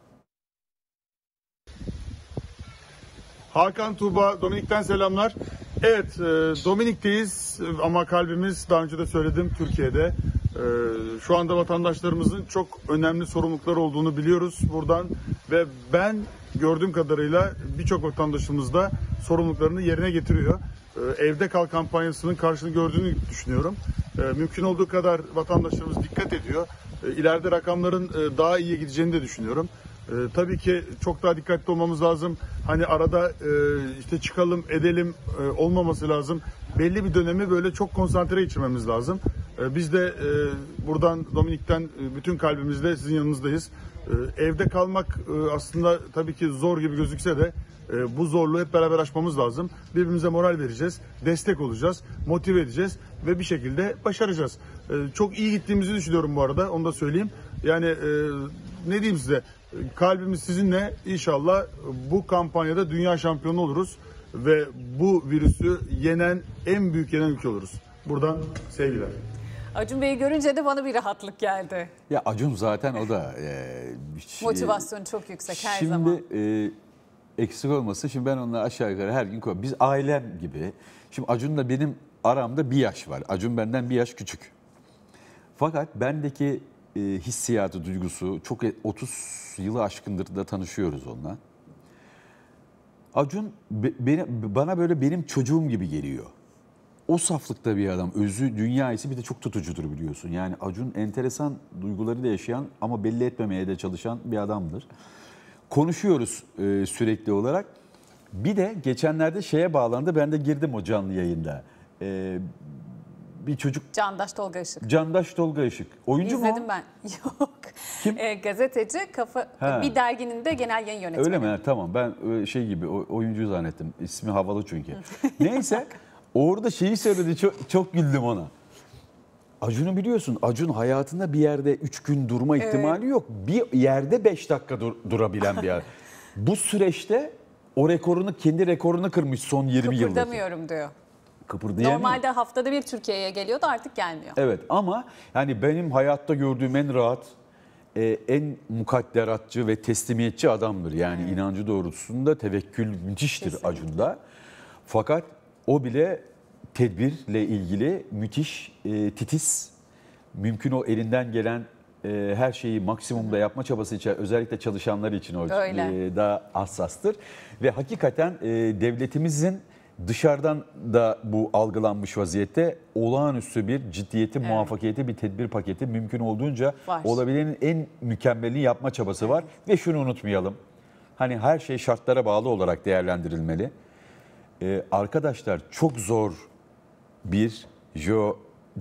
H: Hakan, Tuğba, Dominik'ten selamlar. Evet, e, Dominik'teyiz ama kalbimiz, daha önce de söyledim, Türkiye'de. E, şu anda vatandaşlarımızın çok önemli sorumlulukları olduğunu biliyoruz buradan ve ben gördüğüm kadarıyla birçok vatandaşımız da sorumluluklarını yerine getiriyor. E, evde kal kampanyasının karşılığını gördüğünü düşünüyorum. E, mümkün olduğu kadar vatandaşlarımız dikkat ediyor. E, ileride rakamların e, daha iyiye gideceğini de düşünüyorum. Ee, tabii ki çok daha dikkatli olmamız lazım. Hani arada e, işte çıkalım edelim e, olmaması lazım. Belli bir dönemi böyle çok konsantre geçirmemiz lazım. E, biz de e, buradan Dominik'ten e, bütün kalbimizle sizin yanınızdayız. E, evde kalmak e, aslında tabii ki zor gibi gözükse de e, bu zorluğu hep beraber aşmamız lazım. Birbirimize moral vereceğiz, destek olacağız, motive edeceğiz ve bir şekilde başaracağız. E, çok iyi gittiğimizi düşünüyorum bu arada, onu da söyleyeyim. Yani e, ne diyeyim size? Kalbimiz sizinle, inşallah bu kampanyada dünya şampiyonu oluruz ve bu virüsü yenen en büyük yenen ülke oluruz. Buradan sevgiler.
I: Acun Bey'i görünce de bana bir rahatlık geldi.
G: Ya Acun zaten o da e, hiç,
I: Motivasyonu çok yüksek her
G: şimdi,
I: zaman.
G: Şimdi e, eksik olmasın, şimdi ben onunla aşağı yukarı her gün koyuyorum. Biz ailem gibi. Şimdi Acun'la benim aramda bir yaş var. Acun benden bir yaş küçük. Fakat bendeki e, hissiyatı, duygusu çok otuz yılı aşkındır da tanışıyoruz onunla. Acun be, beni, bana böyle benim çocuğum gibi geliyor. O saflıkta bir adam. Özü, dünya iyisi, bir de çok tutucudur biliyorsun. Yani Acun enteresan duyguları da yaşayan ama belli etmemeye de çalışan bir adamdır. Konuşuyoruz e, sürekli olarak. Bir de geçenlerde şeye bağlandı. Ben de girdim o canlı yayında. E, bir çocuk.
I: Candaş Tolga Işık.
G: Candaş Tolga Işık. Oyuncu
I: İzledim
G: mu?
I: ben. Yok. Kim? E, gazeteci, kafa,
G: Ha.
I: bir derginin de genel yayın yönetmeni.
G: Öyle mi? Ha, tamam, ben şey gibi oyuncu zannettim. İsmi havalı çünkü. Neyse, orada şeyi söyledi, çok, çok güldüm ona. Acun'u biliyorsun, Acun hayatında bir yerde üç gün durma ihtimali evet. yok. Bir yerde beş dakika dur, durabilen bir yer. Bu süreçte o rekorunu, kendi rekorunu kırmış son yirmi yılda.
I: Kıpırdamıyorum diyor.
G: Kıpırdayamıyor.
I: Normalde haftada bir Türkiye'ye geliyordu, artık gelmiyor.
G: Evet, ama yani benim hayatta gördüğüm en rahat, e, en mukadderatçı ve teslimiyetçi adamdır. Yani evet. inancı doğrultusunda tevekkül müthiştir Kesinlikle. Acun'da. Fakat o bile tedbirle ilgili müthiş, e, titiz, mümkün o elinden gelen e, her şeyi maksimumda yapma çabası için, özellikle çalışanlar için o e, daha hassastır. Ve hakikaten e, devletimizin dışarıdan da bu algılanmış vaziyette olağanüstü bir ciddiyeti, evet. muvaffakiyeti, bir tedbir paketi mümkün olduğunca var. Olabilenin en mükemmelini yapma çabası var. Evet. Ve şunu unutmayalım, hani her şey şartlara bağlı olarak değerlendirilmeli. Ee, arkadaşlar çok zor bir co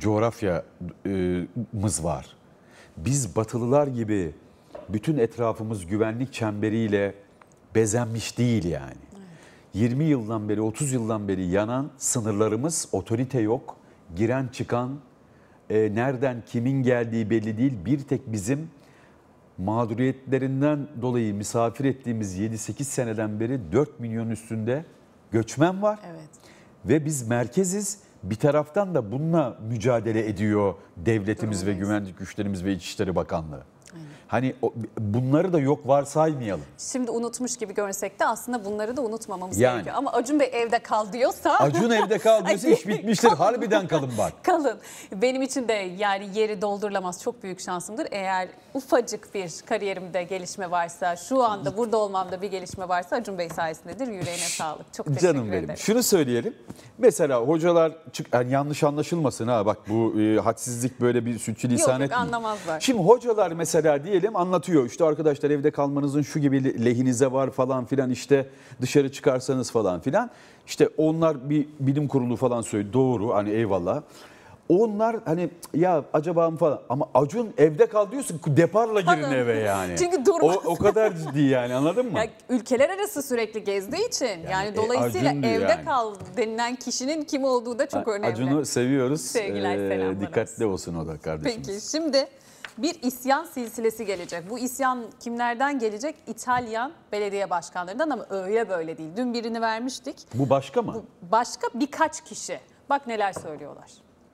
G: coğrafyamız var. Biz Batılılar gibi bütün etrafımız güvenlik çemberiyle bezenmiş değil yani. yirmi yıldan beri, otuz yıldan beri yanan sınırlarımız, otorite yok. Giren çıkan, e, nereden kimin geldiği belli değil. Bir tek bizim mağduriyetlerinden dolayı misafir ettiğimiz yedi sekiz seneden beri dört milyon üstünde göçmen var.
I: Evet.
G: Ve biz merkeziz. Bir taraftan da bununla mücadele ediyor devletimiz Durumdayız. Ve güvenlik güçlerimiz ve İçişleri Bakanlığı. Hani o, bunları da yok varsaymayalım.
I: Şimdi unutmuş gibi görünsek de aslında bunları da unutmamamız
G: Yani.
I: gerekiyor. Ama Acun Bey evde kal diyorsa...
G: Acun evde kal diyorsa iş bitmiştir. Harbiden kalın bak.
I: Kalın. Benim için de yani yeri doldurulamaz çok büyük şansımdır. Eğer ufacık bir kariyerimde gelişme varsa, şu anda burada olmamda bir gelişme varsa Acun Bey sayesindedir. Yüreğine sağlık. Çok teşekkür
G: Canım
I: ederim.
G: benim. Şunu söyleyelim. Mesela hocalar, çık, yani yanlış anlaşılmasın ha bak bu e, hadsizlik böyle bir sürçülisan
I: Yok yok
G: etmeyin.
I: anlamazlar.
G: Şimdi hocalar mesela diyelim anlatıyor işte arkadaşlar evde kalmanızın şu gibi lehinize var falan filan işte dışarı çıkarsanız falan filan. İşte onlar bir bilim kurulu falan söylüyor doğru hani eyvallah. Onlar hani ya acaba mı falan ama Acun evde kal diyorsun deparla girin
I: Hanım.
G: eve yani.
I: Çünkü durmaz.
G: O, o kadar ciddi yani anladın mı?
I: Ya, ülkeler arası sürekli gezdiği için yani, yani
G: e,
I: dolayısıyla
G: Acun diyor
I: evde
G: yani.
I: kal denilen kişinin kim olduğu da çok önemli.
G: Acun'u seviyoruz.
I: Sevgiler,
G: Ee,
I: selamlar
G: dikkatli olsun o da kardeşimiz.
I: Peki şimdi bir isyan silsilesi gelecek. Bu isyan kimlerden gelecek? İtalyan belediye başkanlarından ama öyle böyle değil. Dün birini vermiştik.
G: Bu başka mı?
I: Bu başka birkaç kişi. Bak neler söylüyorlar.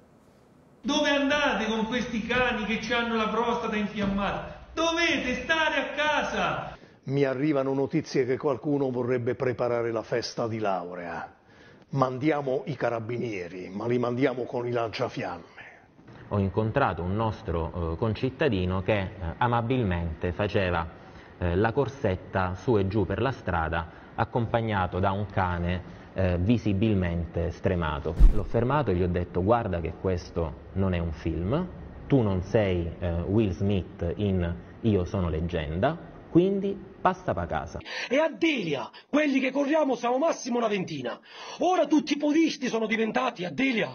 M: Dove andate con questi cani che ci hanno la prostata infiammata? Dovete stare a casa!
N: Mi arrivano notizie che qualcuno vorrebbe preparare la festa di laurea. Mandiamo i carabinieri, ma li mandiamo con i lanciafiamme.
O: Ho incontrato un nostro eh, concittadino che eh, amabilmente faceva eh, la corsetta su e giù per la strada accompagnato da un cane eh, visibilmente stremato. L'ho fermato e gli ho detto guarda che questo non è un film, tu non sei eh, Will Smith in Io sono leggenda, quindi passa pa' casa.
P: E a Delia, quelli che corriamo siamo massimo una ventina. Ora tutti i podisti sono diventati a Delia.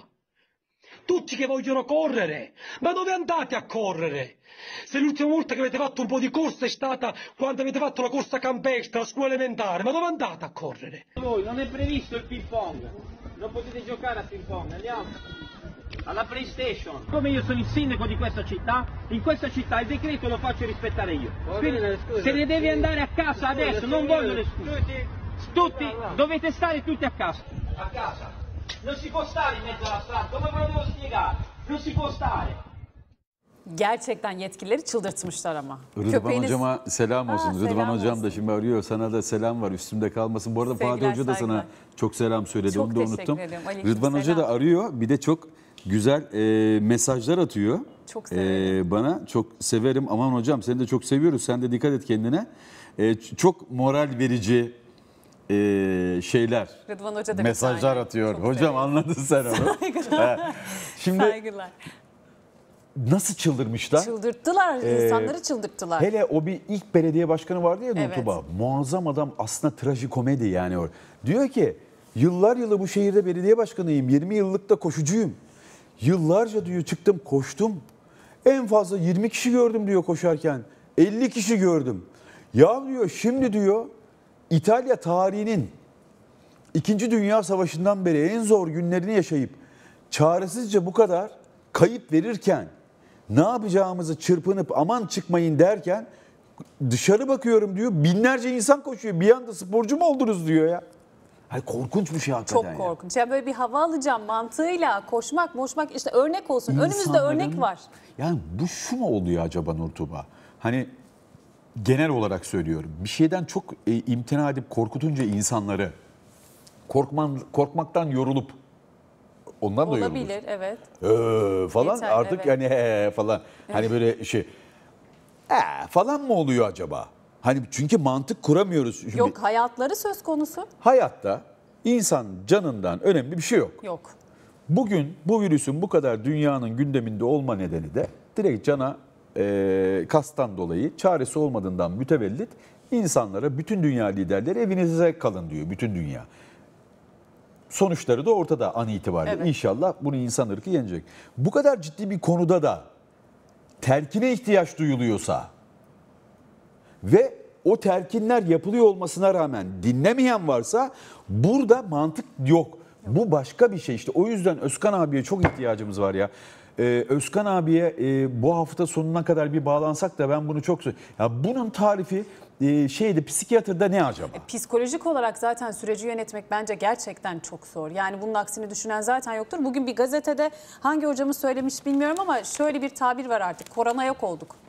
P: Tutti che vogliono correre, ma dove andate a correre? Se l'ultima volta che avete fatto un po' di corsa è stata quando avete fatto la corsa campestre, la scuola elementare, ma dove andate a correre?
Q: Voi non è previsto il ping pong, non potete giocare a ping pong, andiamo alla PlayStation. Come io sono il sindaco di questa città, in questa città il decreto lo faccio rispettare io. Quindi se ne devi andare a casa adesso, non voglio le scuse. Tutti, dovete stare tutti a casa. A casa. Non si può stare in mezzo alla strada, come ve lo devo spiegare? Non si può stare.
I: Gerçekten yetkilileri çıldırtmışlar ama.
G: Rıdvan
I: Köpeğiniz...
G: hocama selam olsun.
I: Aa,
G: Rıdvan
I: selam
G: hocam
I: olsun.
G: da şimdi arıyor. Sana da selam var. Üstümde kalmasın. Bu arada
I: Sevgiler,
G: Fatih Hoca da
I: saygılar.
G: sana çok selam söyledi.
I: Çok
G: Onu da
I: teşekkür
G: unuttum.
I: ederim. Aleyküm
G: Rıdvan Hoca
I: selam.
G: da arıyor. Bir de çok güzel e, mesajlar atıyor.
I: Çok severim.
G: E, bana çok severim. Aman hocam seni de çok seviyoruz. Sen de dikkat et kendine. E, çok moral verici e, şeyler.
I: Rıdvan Hoca da bir
G: mesajlar
I: tane.
G: atıyor.
I: Çok
G: Hocam
I: severim.
G: anladın sen onu.
I: Saygılar.
G: He. Şimdi
I: Saygılar.
G: nasıl çıldırmışlar?
I: Çıldırttılar,
G: Ee,
I: insanları çıldırttılar.
G: Hele o bir ilk belediye başkanı vardı ya
I: Evet.
G: Nurtuba. Muazzam adam aslında trajikomedi yani o. Diyor ki yıllar yılı bu şehirde belediye başkanıyım. yirmi yıllık da koşucuyum. Yıllarca diyor çıktım koştum. En fazla yirmi kişi gördüm diyor koşarken. elli kişi gördüm. Ya diyor şimdi diyor İtalya tarihinin İkinci Dünya Savaşı'ndan beri en zor günlerini yaşayıp çaresizce bu kadar kayıp verirken ne yapacağımızı çırpınıp aman çıkmayın derken dışarı bakıyorum diyor binlerce insan koşuyor. Bir anda sporcu mu oldunuz diyor ya. Hani korkunç bir şey hakikaten.
I: Çok
G: ya.
I: korkunç. Yani böyle bir hava alacağım mantığıyla koşmak, moşmak işte örnek olsun. Önümüzde
G: İnsanların-
I: örnek var.
G: Yani bu şu mu oluyor acaba Nurtuba? Hani genel olarak söylüyorum. Bir şeyden çok e, imtina edip korkutunca insanları korkman, korkmaktan yorulup ondan da yorulur.
I: Olabilir, evet.
G: Ee, falan
I: Yeter,
G: artık
I: evet.
G: hani he falan hani böyle şey ee, falan mı oluyor acaba? Hani çünkü mantık kuramıyoruz. Şimdi
I: Yok, hayatları söz konusu.
G: hayatta insan canından önemli bir şey yok.
I: Yok.
G: Bugün bu virüsün bu kadar dünyanın gündeminde olma nedeni de direkt cana e, kastan dolayı çaresi olmadığından mütevellit insanlara bütün dünya liderleri evinize kalın diyor bütün dünya. Sonuçları da ortada an itibariyle.
I: Evet.
G: İnşallah bunu insan ırkı yenecek. Bu kadar ciddi bir konuda da telkine ihtiyaç duyuluyorsa ve o telkinler yapılıyor olmasına rağmen dinlemeyen varsa burada mantık yok. Bu başka bir şey işte. O yüzden Özkan abiye çok ihtiyacımız var ya. Ee, Özkan abiye e, bu hafta sonuna kadar bir bağlansak da ben bunu çok söylüyorum. Ya bunun tarifi e, şeyde psikiyatrda ne acaba?
I: Psikolojik olarak zaten süreci yönetmek bence gerçekten çok zor. Yani bunun aksini düşünen zaten yoktur. Bugün bir gazetede hangi hocamız söylemiş bilmiyorum ama şöyle bir tabir var artık. Korona yok olduk.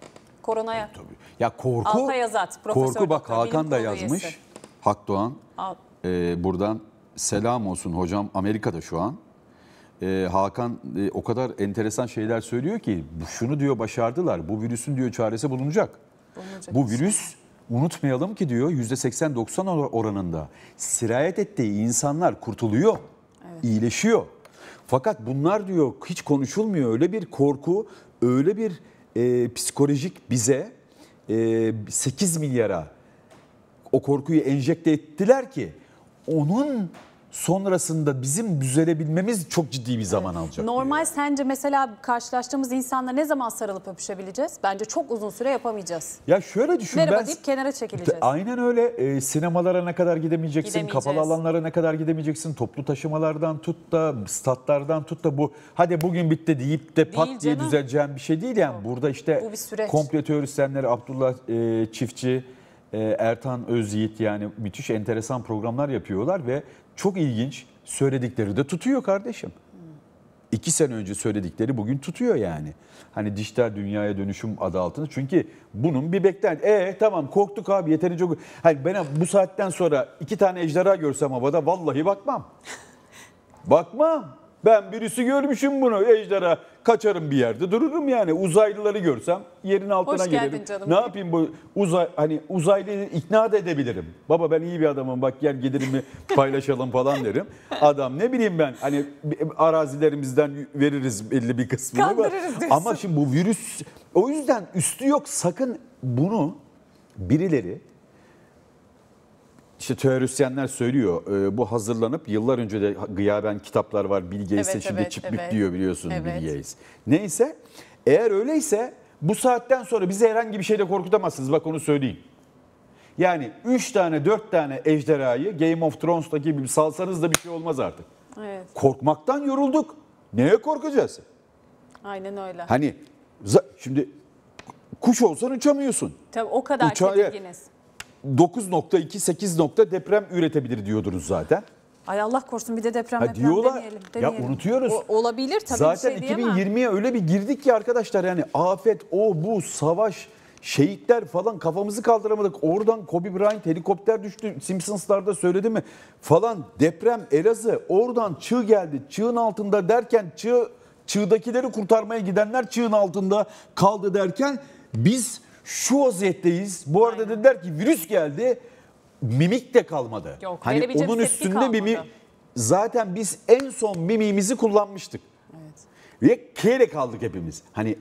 I: koronaya.
G: Ya korku,
I: Alpay Azat, Profesör
G: korku bak
I: Doktor,
G: Hakan
I: bilim
G: da
I: kurulu
G: yazmış.
I: üyesi.
G: Hak Doğan.
I: Al.
G: Ee, buradan selam olsun hocam, Amerika'da şu an. Ee, Hakan e, o kadar enteresan şeyler söylüyor ki şunu diyor başardılar. Bu virüsün diyor çaresi bulunacak.
I: Bulunacak.
G: Bu virüs unutmayalım ki diyor yüzde seksen doksan oranında sirayet ettiği insanlar kurtuluyor, evet. iyileşiyor. Fakat bunlar diyor hiç konuşulmuyor. Öyle bir korku, öyle bir e, psikolojik bize e, sekiz milyara o korkuyu enjekte ettiler ki onun sonrasında bizim düzelebilmemiz çok ciddi bir zaman evet. alacak.
I: Normal diyor. Sence mesela karşılaştığımız insanla ne zaman sarılıp öpüşebileceğiz? Bence çok uzun süre yapamayacağız.
G: Ya şöyle düşün.
I: Merhaba
G: ben,
I: deyip kenara çekileceğiz.
G: Aynen öyle. E, sinemalara ne kadar gidemeyeceksin, kapalı alanlara ne kadar gidemeyeceksin, toplu taşımalardan tut da, statlardan tut da bu hadi bugün bitti deyip de pat değil diye canım. Düzeleceğin bir şey değil yani. Yok. Burada işte komple teorisyenleri Abdullah e, Çiftçi, e, Ertan Özyiğit yani müthiş enteresan programlar yapıyorlar ve çok ilginç söyledikleri de tutuyor kardeşim. İki sene önce söyledikleri bugün tutuyor yani. Hani dijital dünyaya dönüşüm adı altında. Çünkü bunun bir beklenti. E tamam korktuk abi yeterince. Hayır ben bu saatten sonra iki tane ejderha görsem havada vallahi bakmam. Bakmam. Ben birisi görmüşüm bunu ejderha. Kaçarım bir yerde dururum yani. Uzaylıları görsem yerin altına
I: Hoş
G: gelirim.
I: Geldin canım.
G: Ne yapayım bu uzay hani uzaylıyı ikna da edebilirim. Baba ben iyi bir adamım bak gel gelirimi paylaşalım falan derim. Adam ne bileyim ben hani arazilerimizden veririz belli bir kısmını.
I: Kandırırız diyorsun.
G: Ama şimdi bu virüs o yüzden üstü yok sakın bunu birileri İşte teorisyenler söylüyor e, bu hazırlanıp yıllar önce de gıyaben kitaplar var Bill Gates'e
I: evet,
G: şimdi
I: evet,
G: çiplik
I: evet.
G: diyor biliyorsun
I: evet.
G: Bill Gates. Neyse eğer öyleyse bu saatten sonra bizi herhangi bir şeyle korkutamazsınız bak onu söyleyeyim. Yani üç tane dört tane ejderhayı Game of Thrones'taki gibi salsanız da bir şey olmaz artık.
I: Evet.
G: Korkmaktan yorulduk. Neye korkacağız?
I: Aynen öyle.
G: Hani şimdi kuş olsan uçamıyorsun.
I: Tabii o kadar
G: Uçağı,
I: tedirginiz.
G: dokuz nokta iki sekiz nokta deprem üretebilir diyordunuz zaten.
I: Ay Allah korusun bir de deprem,
G: ha,
I: deprem
G: diyorlar,
I: demeyelim, demeyelim.
G: Ya unutuyoruz.
I: O, olabilir tabii
G: zaten
I: bir şey
G: iki bin yirmiye öyle bir girdik ki arkadaşlar yani afet, o bu, savaş, şehitler falan kafamızı kaldıramadık. Oradan Kobe Bryant helikopter düştü. Simpsons'larda söyledi mi? Falan deprem Elazığ oradan çığ geldi. Çığın altında derken çığ, çığdakileri kurtarmaya gidenler çığın altında kaldı derken biz şu vaziyetteyiz. Bu arada Aynen. dediler ki virüs geldi. Mimik de kalmadı.
I: Yok,
G: hani onun üstünde mimik zaten biz en son mimiğimizi kullanmıştık. Evet. Ve kere kaldık hepimiz. Hani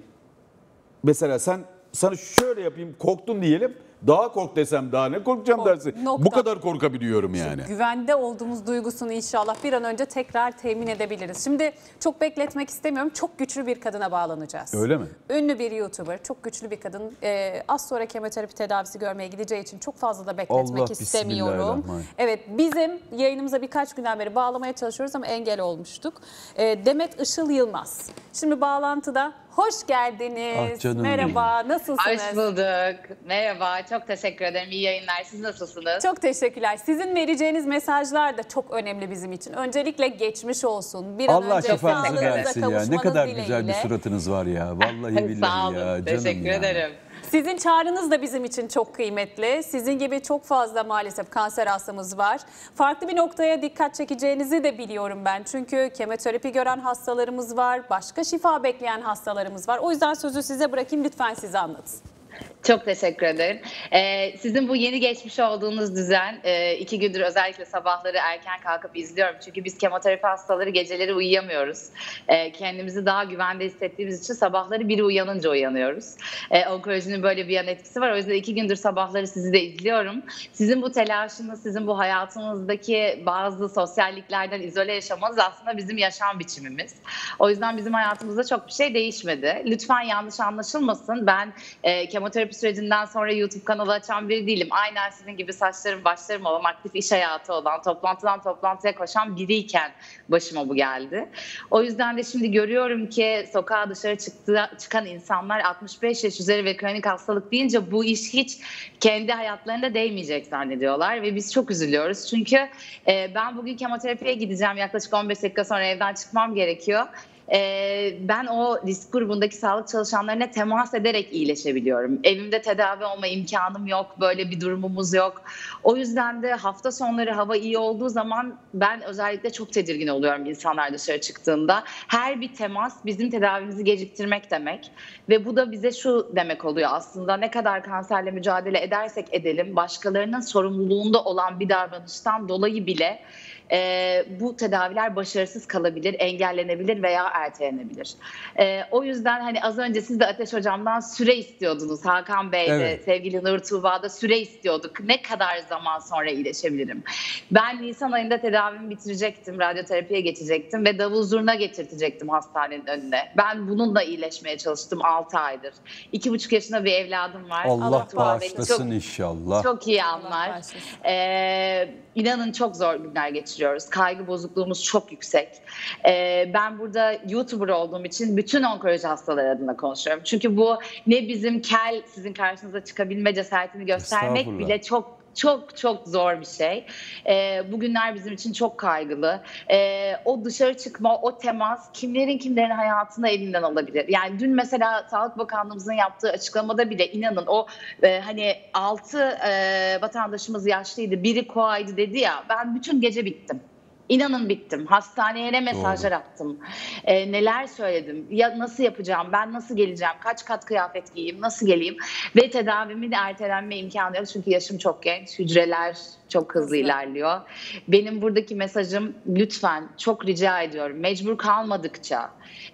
G: mesela sen sana şöyle yapayım korktun diyelim. Daha kork desem daha ne korkacağım Kork, dersin. Nokta. Bu kadar korkabiliyorum yani.
I: Şimdi güvende olduğumuz duygusunu inşallah bir an önce tekrar temin edebiliriz. Şimdi çok bekletmek istemiyorum. Çok güçlü bir kadına bağlanacağız.
G: Öyle mi?
I: Ünlü bir YouTuber, çok güçlü bir kadın. Ee, az sonra kemoterapi tedavisi görmeye gideceği için çok fazla da bekletmek
G: Allah
I: istemiyorum. Evet, bizim yayınımıza birkaç günden beri bağlamaya çalışıyoruz ama engel olmuştuk. Ee, Demet Işıl Yılmaz. Şimdi bağlantıda. Hoş geldiniz.
G: Ah
I: Merhaba, nasılsınız?
R: Hoş bulduk. Merhaba, çok teşekkür ederim. İyi yayınlar. Siz nasılsınız?
I: Çok teşekkürler. Sizin vereceğiniz mesajlar da çok önemli bizim için. Öncelikle geçmiş olsun. Bir an
G: Allah
I: önce
G: şifanızı versin ya. Ne kadar
I: dileğiyle.
G: güzel bir suratınız var ya. Vallahi billahi
R: Sağ olun.
G: ya. Canım
R: Teşekkür
G: ya.
R: ederim.
I: Sizin çağrınız da bizim için çok kıymetli. Sizin gibi çok fazla maalesef kanser hastamız var. Farklı bir noktaya dikkat çekeceğinizi de biliyorum ben. Çünkü kemoterapi gören hastalarımız var. Başka şifa bekleyen hastalarımız var. O yüzden sözü size bırakayım. Lütfen size anlatın.
R: Çok teşekkür ederim. Ee, sizin bu yeni geçmiş olduğunuz düzen e, iki gündür özellikle sabahları erken kalkıp izliyorum. Çünkü biz kemoterapi hastaları geceleri uyuyamıyoruz. E, kendimizi daha güvende hissettiğimiz için sabahları biri uyanınca uyanıyoruz. E, onkolojinin böyle bir yan etkisi var. O yüzden iki gündür sabahları sizi de izliyorum. Sizin bu telaşınız, sizin bu hayatınızdaki bazı sosyalliklerden izole yaşamanız aslında bizim yaşam biçimimiz. O yüzden bizim hayatımızda çok bir şey değişmedi. Lütfen yanlış anlaşılmasın. Ben e, kemoterapi sürecinden sonra YouTube kanalı açan biri değilim. Aynen sizin gibi saçlarım başlarım olan, aktif iş hayatı olan, toplantıdan toplantıya koşan biriyken başıma bu geldi. O yüzden de şimdi görüyorum ki sokağa dışarı çıktı, çıkan insanlar altmış beş yaş üzeri ve kronik hastalık deyince bu iş hiç kendi hayatlarında değmeyecek zannediyorlar ve biz çok üzülüyoruz. Çünkü e, ben bugün kemoterapiye gideceğim. Yaklaşık on beş dakika sonra evden çıkmam gerekiyor. Ee, ben o risk grubundaki sağlık çalışanlarına temas ederek iyileşebiliyorum. Evimde tedavi olma imkanım yok, böyle bir durumumuz yok. O yüzden de hafta sonları hava iyi olduğu zaman ben özellikle çok tedirgin oluyorum insanlar dışarı çıktığında. Her bir temas bizim tedavimizi geciktirmek demek ve bu da bize şu demek oluyor aslında: ne kadar kanserle mücadele edersek edelim, başkalarının sorumluluğunda olan bir davranıştan dolayı bile e, bu tedaviler başarısız kalabilir, engellenebilir veya ertelenebilir. E, o yüzden hani az önce siz de Ateş Hocam'dan süre istiyordunuz. Hakan Bey de,
G: Evet.
R: sevgili Nur Tuğba'da süre istiyorduk. Ne kadar zaman sonra iyileşebilirim? Ben Nisan ayında tedavimi bitirecektim, radyoterapiye geçecektim ve davul zurna getirtecektim hastanenin önüne. Ben bununla iyileşmeye çalıştım altı aydır. iki buçuk yaşında bir evladım var.
G: Allah
R: Tuğba beni
G: bağışlasın
R: çok-
G: inşallah.
R: Çok iyi anlar. Ee, inanın çok zor günler geçiriyoruz. Kaygı bozukluğumuz çok yüksek. Ee, ben burada YouTuber olduğum için bütün onkoloji hastaları adına konuşuyorum. Çünkü bu ne bizim kel sizin karşınıza çıkabilme cesaretini göstermek
G: Estağfurullah.
R: bile çok çok çok zor bir şey. Ee, bugünler bizim için çok kaygılı. Ee, o dışarı çıkma, o temas kimlerin kimlerin hayatını elinden alabilir. Yani dün mesela Sağlık Bakanlığımızın yaptığı açıklamada bile inanın o e, hani altı e, vatandaşımız yaşlıydı, biri koaydı dedi ya, ben bütün gece bittim. İnanın bittim. Hastaneye ne mesajlar attım. Ee, neler söyledim. Ya nasıl yapacağım? Ben nasıl geleceğim? Kaç kat kıyafet giyeyim? Nasıl geleyim? Ve tedavimin de ertelenme imkanı yok. Çünkü yaşım çok genç. Hücreler çok hızlı ilerliyor. Benim buradaki mesajım, lütfen çok rica ediyorum. Mecbur kalmadıkça,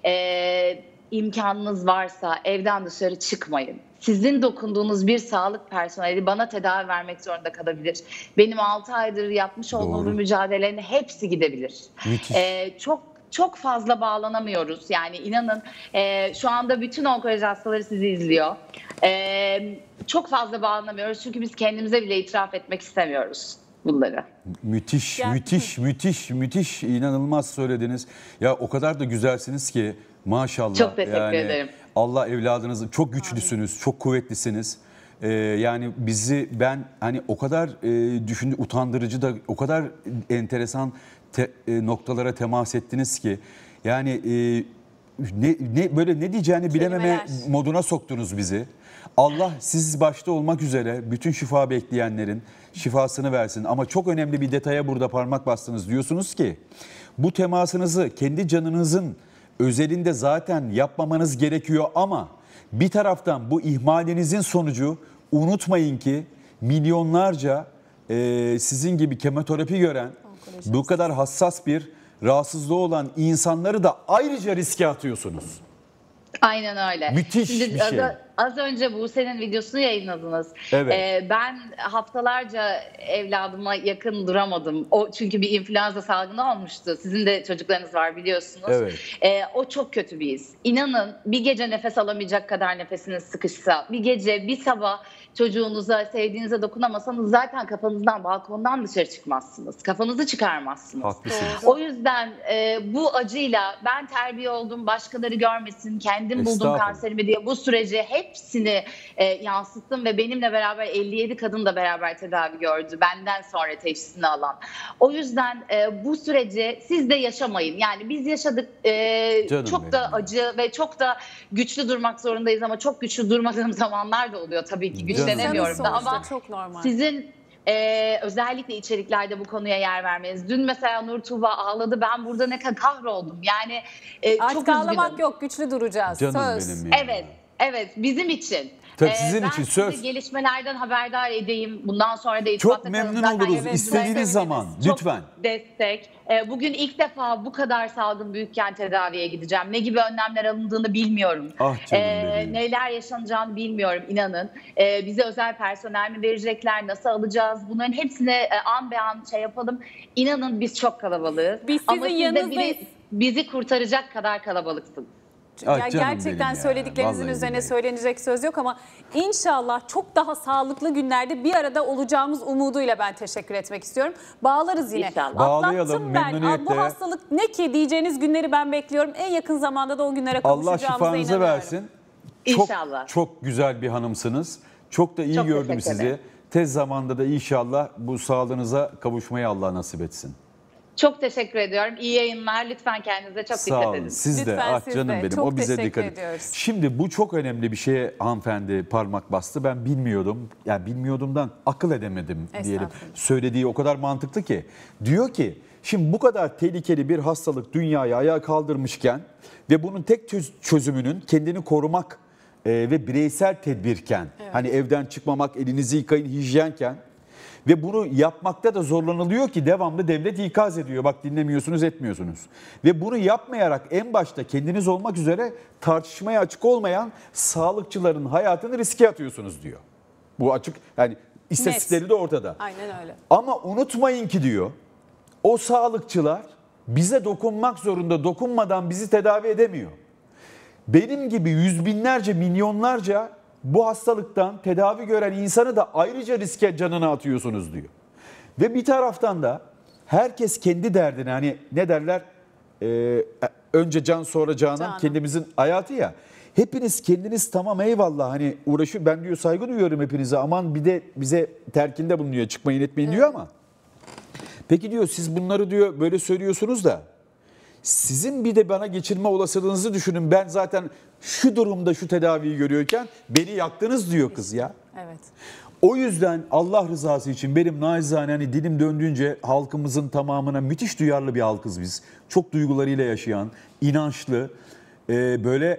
R: e, imkanınız varsa evden dışarı çıkmayın. Sizin dokunduğunuz bir sağlık personeli bana tedavi vermek zorunda kalabilir. Benim altı aydır yapmış olduğum
G: Doğru.
R: bu mücadelelerin hepsi gidebilir.
G: Müthiş.
R: Ee, çok çok fazla bağlanamıyoruz. Yani inanın e, şu anda bütün onkoloji hastaları sizi izliyor. Ee, çok fazla bağlanamıyoruz çünkü biz kendimize bile itiraf etmek istemiyoruz bunları.
G: Müthiş, müthiş, müthiş, müthiş, inanılmaz söylediniz. Ya o kadar da güzelsiniz ki maşallah.
R: Çok teşekkür
G: yani,
R: ederim.
G: Allah evladınızı, çok güçlüsünüz, çok kuvvetlisiniz. Ee, yani bizi ben hani o kadar e, düşündü, utandırıcı da o kadar enteresan te, e, noktalara temas ettiniz ki. Yani e, ne, ne böyle ne diyeceğini bilememe
I: Kelimeler.
G: moduna soktunuz bizi. Allah siz başta olmak üzere bütün şifa bekleyenlerin şifasını versin. Ama çok önemli bir detaya burada parmak bastınız. Diyorsunuz ki bu temasınızı kendi canınızın özelinde zaten yapmamanız gerekiyor ama bir taraftan bu ihmalinizin sonucu unutmayın ki milyonlarca e, sizin gibi kemoterapi gören, bu kadar hassas bir rahatsızlığı olan insanları da ayrıca riske atıyorsunuz.
R: Aynen öyle.
G: Müthiş
R: Şimdi
G: bir
R: az,
G: şey.
R: az önce Buse'nin videosunu yayınladınız.
G: Evet.
R: Ee, ben haftalarca evladıma yakın duramadım. O çünkü bir influenza salgını olmuştu. Sizin de çocuklarınız var biliyorsunuz.
G: Evet.
R: Ee, o çok kötü bir his. İnanın bir gece nefes alamayacak kadar nefesiniz sıkışsa, bir gece bir sabah çocuğunuza, sevdiğinize dokunamasanız zaten kafanızdan, balkondan dışarı çıkmazsınız. Kafanızı çıkarmazsınız.
G: Haklısınız.
R: O yüzden e, bu acıyla ben terbiye oldum, başkaları görmesin, kendim buldum
G: Estağfurullah.
R: kanserimi diye bu süreci hepsini e, yansıttım ve benimle beraber elli yedi kadın da beraber tedavi gördü. Benden sonra teşhisini alan. O yüzden e, bu süreci siz de yaşamayın. Yani biz yaşadık. E,
G: Canım
R: çok
G: benim
R: da
G: ya.
R: acı ve çok da güçlü durmak zorundayız ama çok güçlü durmadığım zamanlar da oluyor tabii ki. Güçlenemiyorum da
I: Sonuçta
R: ama
I: çok normal.
R: sizin e, özellikle içeriklerde bu konuya yer vermeniz. Dün mesela Nur Tuğba ağladı. Ben burada ne kadar kahroldum. Yani e, çok
I: Artık
R: üzgünüm.
I: ağlamak yok, güçlü duracağız.
G: Canım
I: Söz.
G: benim ya.
R: Evet, evet bizim için.
G: Tabii
R: Ee,
G: sizin
R: ben
G: için
R: sizi
G: söz.
R: gelişmelerden haberdar edeyim. Bundan sonra da
G: Çok
R: irtibatta kalın.
G: memnun
R: Zaten
G: oluruz.
R: evet,
G: İstediğiniz
R: seviniriz.
G: zaman
R: Çok
G: lütfen.
R: destek. Ee, bugün ilk defa bu kadar salgın büyükken tedaviye gideceğim. Ne gibi önlemler alındığını bilmiyorum.
G: Ah canım
R: Ee,
G: benim.
R: neler yaşanacağını bilmiyorum inanın. Ee, bize özel personel mi verecekler? Nasıl alacağız? Bunların hepsini e, an be an şey yapalım. İnanın biz çok kalabalığız.
I: Biz
R: Ama
I: sizin
R: siz de
I: yanınızdayız.
R: biri- bizi kurtaracak kadar kalabalıksınız.
G: Ah
I: Ya
G: canım
I: gerçekten
G: benim ya.
I: söylediklerinizin
G: Vallahi
I: üzerine
G: billahi.
I: söylenecek söz yok ama inşallah çok daha sağlıklı günlerde bir arada olacağımız umuduyla ben teşekkür etmek istiyorum. Bağlarız yine.
R: İnşallah.
G: Bağlayalım,
I: Atlattım ben.
G: memnuniyetle.
I: Bu hastalık ne ki diyeceğiniz günleri ben bekliyorum. En yakın zamanda da o günlere
G: Allah
I: kavuşacağımıza
G: şifanızı
I: inanıyorum.
G: versin. Çok,
R: İnşallah.
G: çok güzel bir hanımsınız. Çok da iyi
R: Çok
G: gördüm
R: teşekkür
G: sizi.
R: ederim.
G: Tez zamanda da inşallah bu sağlığınıza kavuşmayı Allah nasip etsin.
R: Çok teşekkür ediyorum. İyi yayınlar. Lütfen kendinize çok
G: Sağ
R: dikkat
G: olun.
R: edin.
G: Siz de.
I: Lütfen
G: Ah
I: siz
G: canım
I: de.
G: benim.
I: Çok
G: O bize
I: teşekkür
G: dikkat edin.
I: ediyoruz.
G: Şimdi bu çok önemli bir şeye hanımefendi parmak bastı. Ben bilmiyordum. Yani bilmiyordumdan akıl edemedim diyelim. Söylediği o kadar mantıklı ki. Diyor ki şimdi bu kadar tehlikeli bir hastalık dünyayı ayağa kaldırmışken ve bunun tek çözümünün kendini korumak e, ve bireysel tedbirken, evet. Hani evden çıkmamak, elinizi yıkayın, hijyenken ve bunu yapmakta da zorlanılıyor ki devamlı devlet ikaz ediyor. Bak dinlemiyorsunuz, etmiyorsunuz. Ve bunu yapmayarak en başta kendiniz olmak üzere tartışmaya açık olmayan sağlıkçıların hayatını riske atıyorsunuz diyor. Bu açık, yani istatistikleri de ortada.
I: Aynen öyle.
G: Ama unutmayın ki diyor, o sağlıkçılar bize dokunmak zorunda, dokunmadan bizi tedavi edemiyor. Benim gibi yüz binlerce, milyonlarca bu hastalıktan tedavi gören insanı da ayrıca riske canına atıyorsunuz diyor. Ve bir taraftan da herkes kendi derdine, hani ne derler, ee, önce can sonra canan, Canan. Kendimizin hayatı ya. Hepiniz kendiniz tamam eyvallah hani uğraşıyor, ben diyor saygı duyuyorum hepinize, aman bir de bize terkinde bulunuyor, çıkmayın etmeyin evet. diyor ama. Peki diyor siz bunları diyor böyle söylüyorsunuz da sizin bir de bana geçirme olasılığınızı düşünün. Ben zaten şu durumda şu tedaviyi görüyorken beni yaktınız diyor kız ya.
I: Evet.
G: O yüzden Allah rızası için benim naçizane hani dilim döndüğünce halkımızın tamamına müthiş duyarlı bir halkız biz. Çok duygularıyla yaşayan, inançlı, e, böyle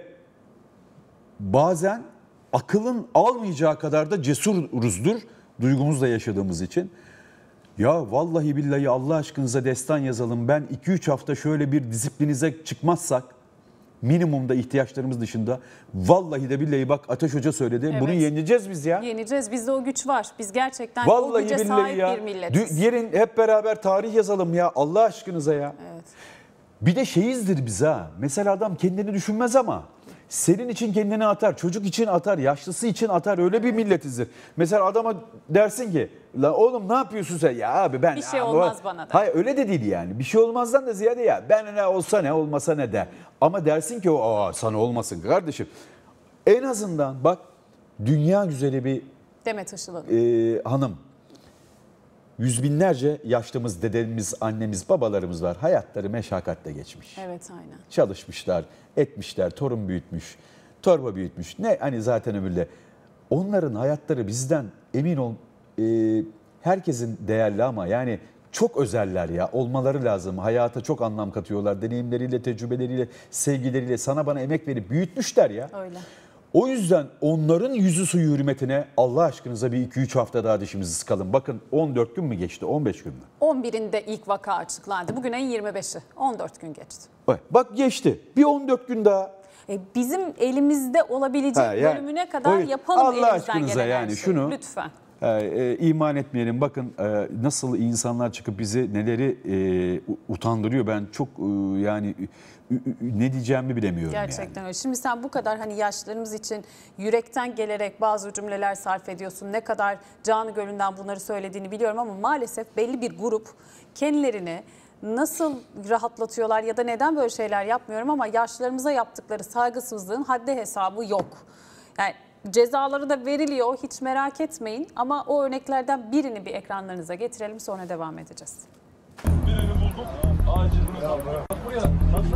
G: bazen akılın almayacağı kadar da cesuruzdur duygumuzla yaşadığımız için. Ya vallahi billahi Allah aşkınıza destan yazalım. Ben iki üç hafta şöyle bir disiplinize çıkmazsak minimumda ihtiyaçlarımız dışında vallahi de billahi bak Ateş Hoca söyledi. Evet. Bunu yeneceğiz biz ya.
I: Yeneceğiz. Bizde o güç var. Biz gerçekten
G: vallahi
I: o güce sahip ya. bir milletiz.
G: Gelin hep beraber tarih yazalım ya Allah aşkınıza ya.
I: Evet.
G: Bir de şeyizdir biz ha. Mesela adam kendini düşünmez ama senin için kendini atar, çocuk için atar, yaşlısı için atar, öyle bir milletizdir. Mesela adama dersin ki, la oğlum ne yapıyorsun sen? Ya abi ben...
I: Bir şey
G: ya,
I: olmaz
G: o...
I: bana da.
G: Hayır öyle de değil yani. Bir şey olmazdan da ziyade ya ben ne olsa ne olmasa ne de. Ama dersin ki o sana olmasın kardeşim. En azından bak dünya güzeli bir
I: Demet Işıl'ın
G: e, hanım. Yüz binlerce yaşlımız, dedemiz, annemiz, babalarımız var. Hayatları meşakkatle geçmiş.
I: Evet aynen.
G: Çalışmışlar, etmişler, torun büyütmüş, torba büyütmüş. Ne hani zaten ömürle. Onların hayatları bizden emin ol e, herkesin değerli ama yani çok özeller ya. Olmaları lazım. Hayata çok anlam katıyorlar. Deneyimleriyle, tecrübeleriyle, sevgileriyle sana bana emek verip büyütmüşler ya.
I: Öyle.
G: O yüzden onların yüzü suyu hürmetine Allah aşkınıza bir iki üç hafta daha dişimizi sıkalım. Bakın on dört gün mü geçti, on beş gün mü?
I: on birinde ilk vaka açıklandı. Bugün ayın yirmi beşi. on dört gün geçti.
G: Bak geçti. Bir on dört gün daha.
I: E bizim elimizde olabilecek ha, yani, bölümüne kadar
G: evet,
I: yapalım
G: Allah
I: elimizden
G: aşkınıza
I: gelen
G: yani
I: her
G: şunu,
I: şey. Lütfen.
G: E, e, iman etmeyelim. Bakın e, nasıl insanlar çıkıp bizi neleri e, utandırıyor. Ben çok e, yani ne diyeceğimi bilemiyorum.
I: Gerçekten
G: yani.
I: öyle. Şimdi sen bu kadar hani yaşlarımız için yürekten gelerek bazı cümleler sarf ediyorsun. Ne kadar canı gönülden bunları söylediğini biliyorum ama maalesef belli bir grup kendilerini nasıl rahatlatıyorlar ya da neden böyle şeyler yapmıyorum ama yaşlarımıza yaptıkları saygısızlığın haddi hesabı yok. Yani cezaları da veriliyor, hiç merak etmeyin ama o örneklerden birini bir ekranlarınıza getirelim, sonra devam edeceğiz.
B: Birini bulduk, acil buraya.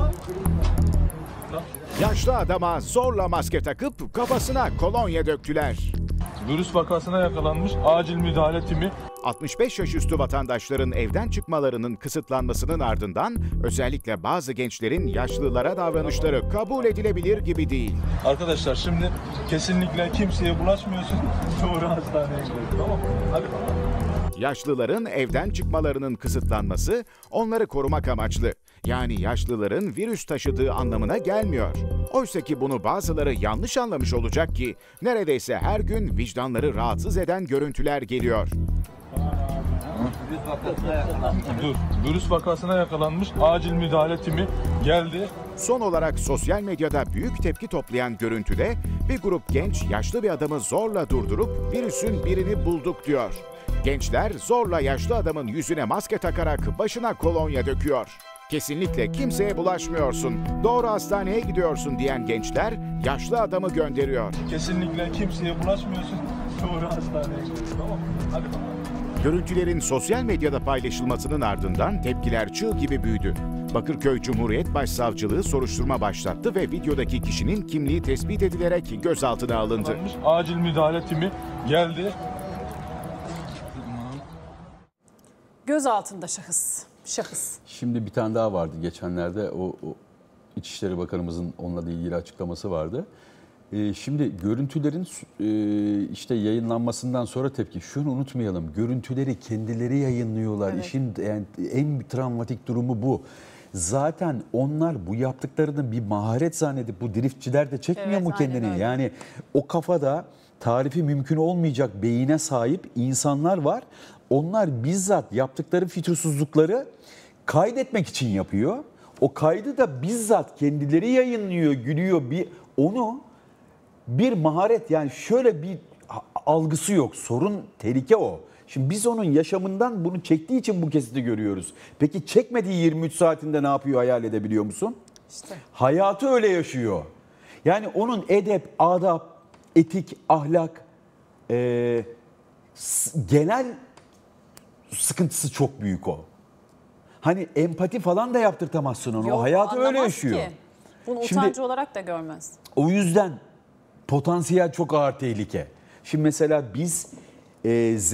A: Yaşlı adama zorla maske takıp kafasına kolonya döktüler.
B: Virüs vakasına yakalanmış acil müdahale timi.
A: altmış beş yaş üstü vatandaşların evden çıkmalarının kısıtlanmasının ardından özellikle bazı gençlerin yaşlılara davranışları kabul edilebilir gibi değil.
B: Arkadaşlar şimdi kesinlikle kimseye bulaşmıyorsun. Doğru hastaneye gidelim, tamam mı? Hadi bakalım.
A: Yaşlıların evden çıkmalarının kısıtlanması onları korumak amaçlı. Yani yaşlıların virüs taşıdığı anlamına gelmiyor. Oysa ki bunu bazıları yanlış anlamış olacak ki neredeyse her gün vicdanları rahatsız eden görüntüler geliyor.
B: Dur, virüs vakasına yakalanmış acil müdahale timi geldi.
A: Son olarak sosyal medyada büyük tepki toplayan görüntüde bir grup genç yaşlı bir adamı zorla durdurup virüsün birini bulduk diyor. Gençler zorla yaşlı adamın yüzüne maske takarak başına kolonya döküyor. Kesinlikle kimseye bulaşmıyorsun, doğru hastaneye gidiyorsun diyen gençler yaşlı adamı gönderiyor.
B: Kesinlikle kimseye bulaşmıyorsun, doğru hastaneye gidiyorsun, tamam mı? Hadi bakalım.
A: Görüntülerin sosyal medyada paylaşılmasının ardından tepkiler çığ gibi büyüdü. Bakırköy Cumhuriyet Başsavcılığı soruşturma başlattı ve videodaki kişinin kimliği tespit edilerek gözaltına alındı.
B: Acil müdahale timi geldi.
I: Gözaltında şahıs. Şahıs.
G: Şimdi bir tane daha vardı geçenlerde, o, o İçişleri Bakanımızın onunla ilgili açıklaması vardı. Ee, şimdi görüntülerin e, işte yayınlanmasından sonra tepki. Şunu unutmayalım, görüntüleri kendileri yayınlıyorlar.
I: Evet.
G: İşin yani en travmatik durumu bu. Zaten onlar bu yaptıklarını bir maharet zannedip, bu driftçiler de çekmiyor
I: Evet,
G: mu kendini?
I: aynen öyle.
G: Yani o kafada tarifi mümkün olmayacak beyine sahip insanlar var. Onlar bizzat yaptıkları fütursuzlukları kaydetmek için yapıyor. O kaydı da bizzat kendileri yayınlıyor, gülüyor. Bir onu bir maharet, yani şöyle bir algısı yok. Sorun, tehlike o. Şimdi biz onun yaşamından bunu çektiği için bu kesiti görüyoruz. Peki çekmediği yirmi üç saatinde ne yapıyor, hayal edebiliyor musun?
I: İşte.
G: Hayatı öyle yaşıyor. Yani onun edep, adap, etik, ahlak, e, genel sıkıntısı çok büyük o. Hani empati falan da yaptırtamazsın onu.
I: Yok,
G: o hayatı öyle
I: anlamaz
G: yaşıyor.
I: ki. Bunu
G: Şimdi-
I: utancı olarak da görmez.
G: O yüzden potansiyel çok ağır tehlike. Şimdi mesela biz e, Z,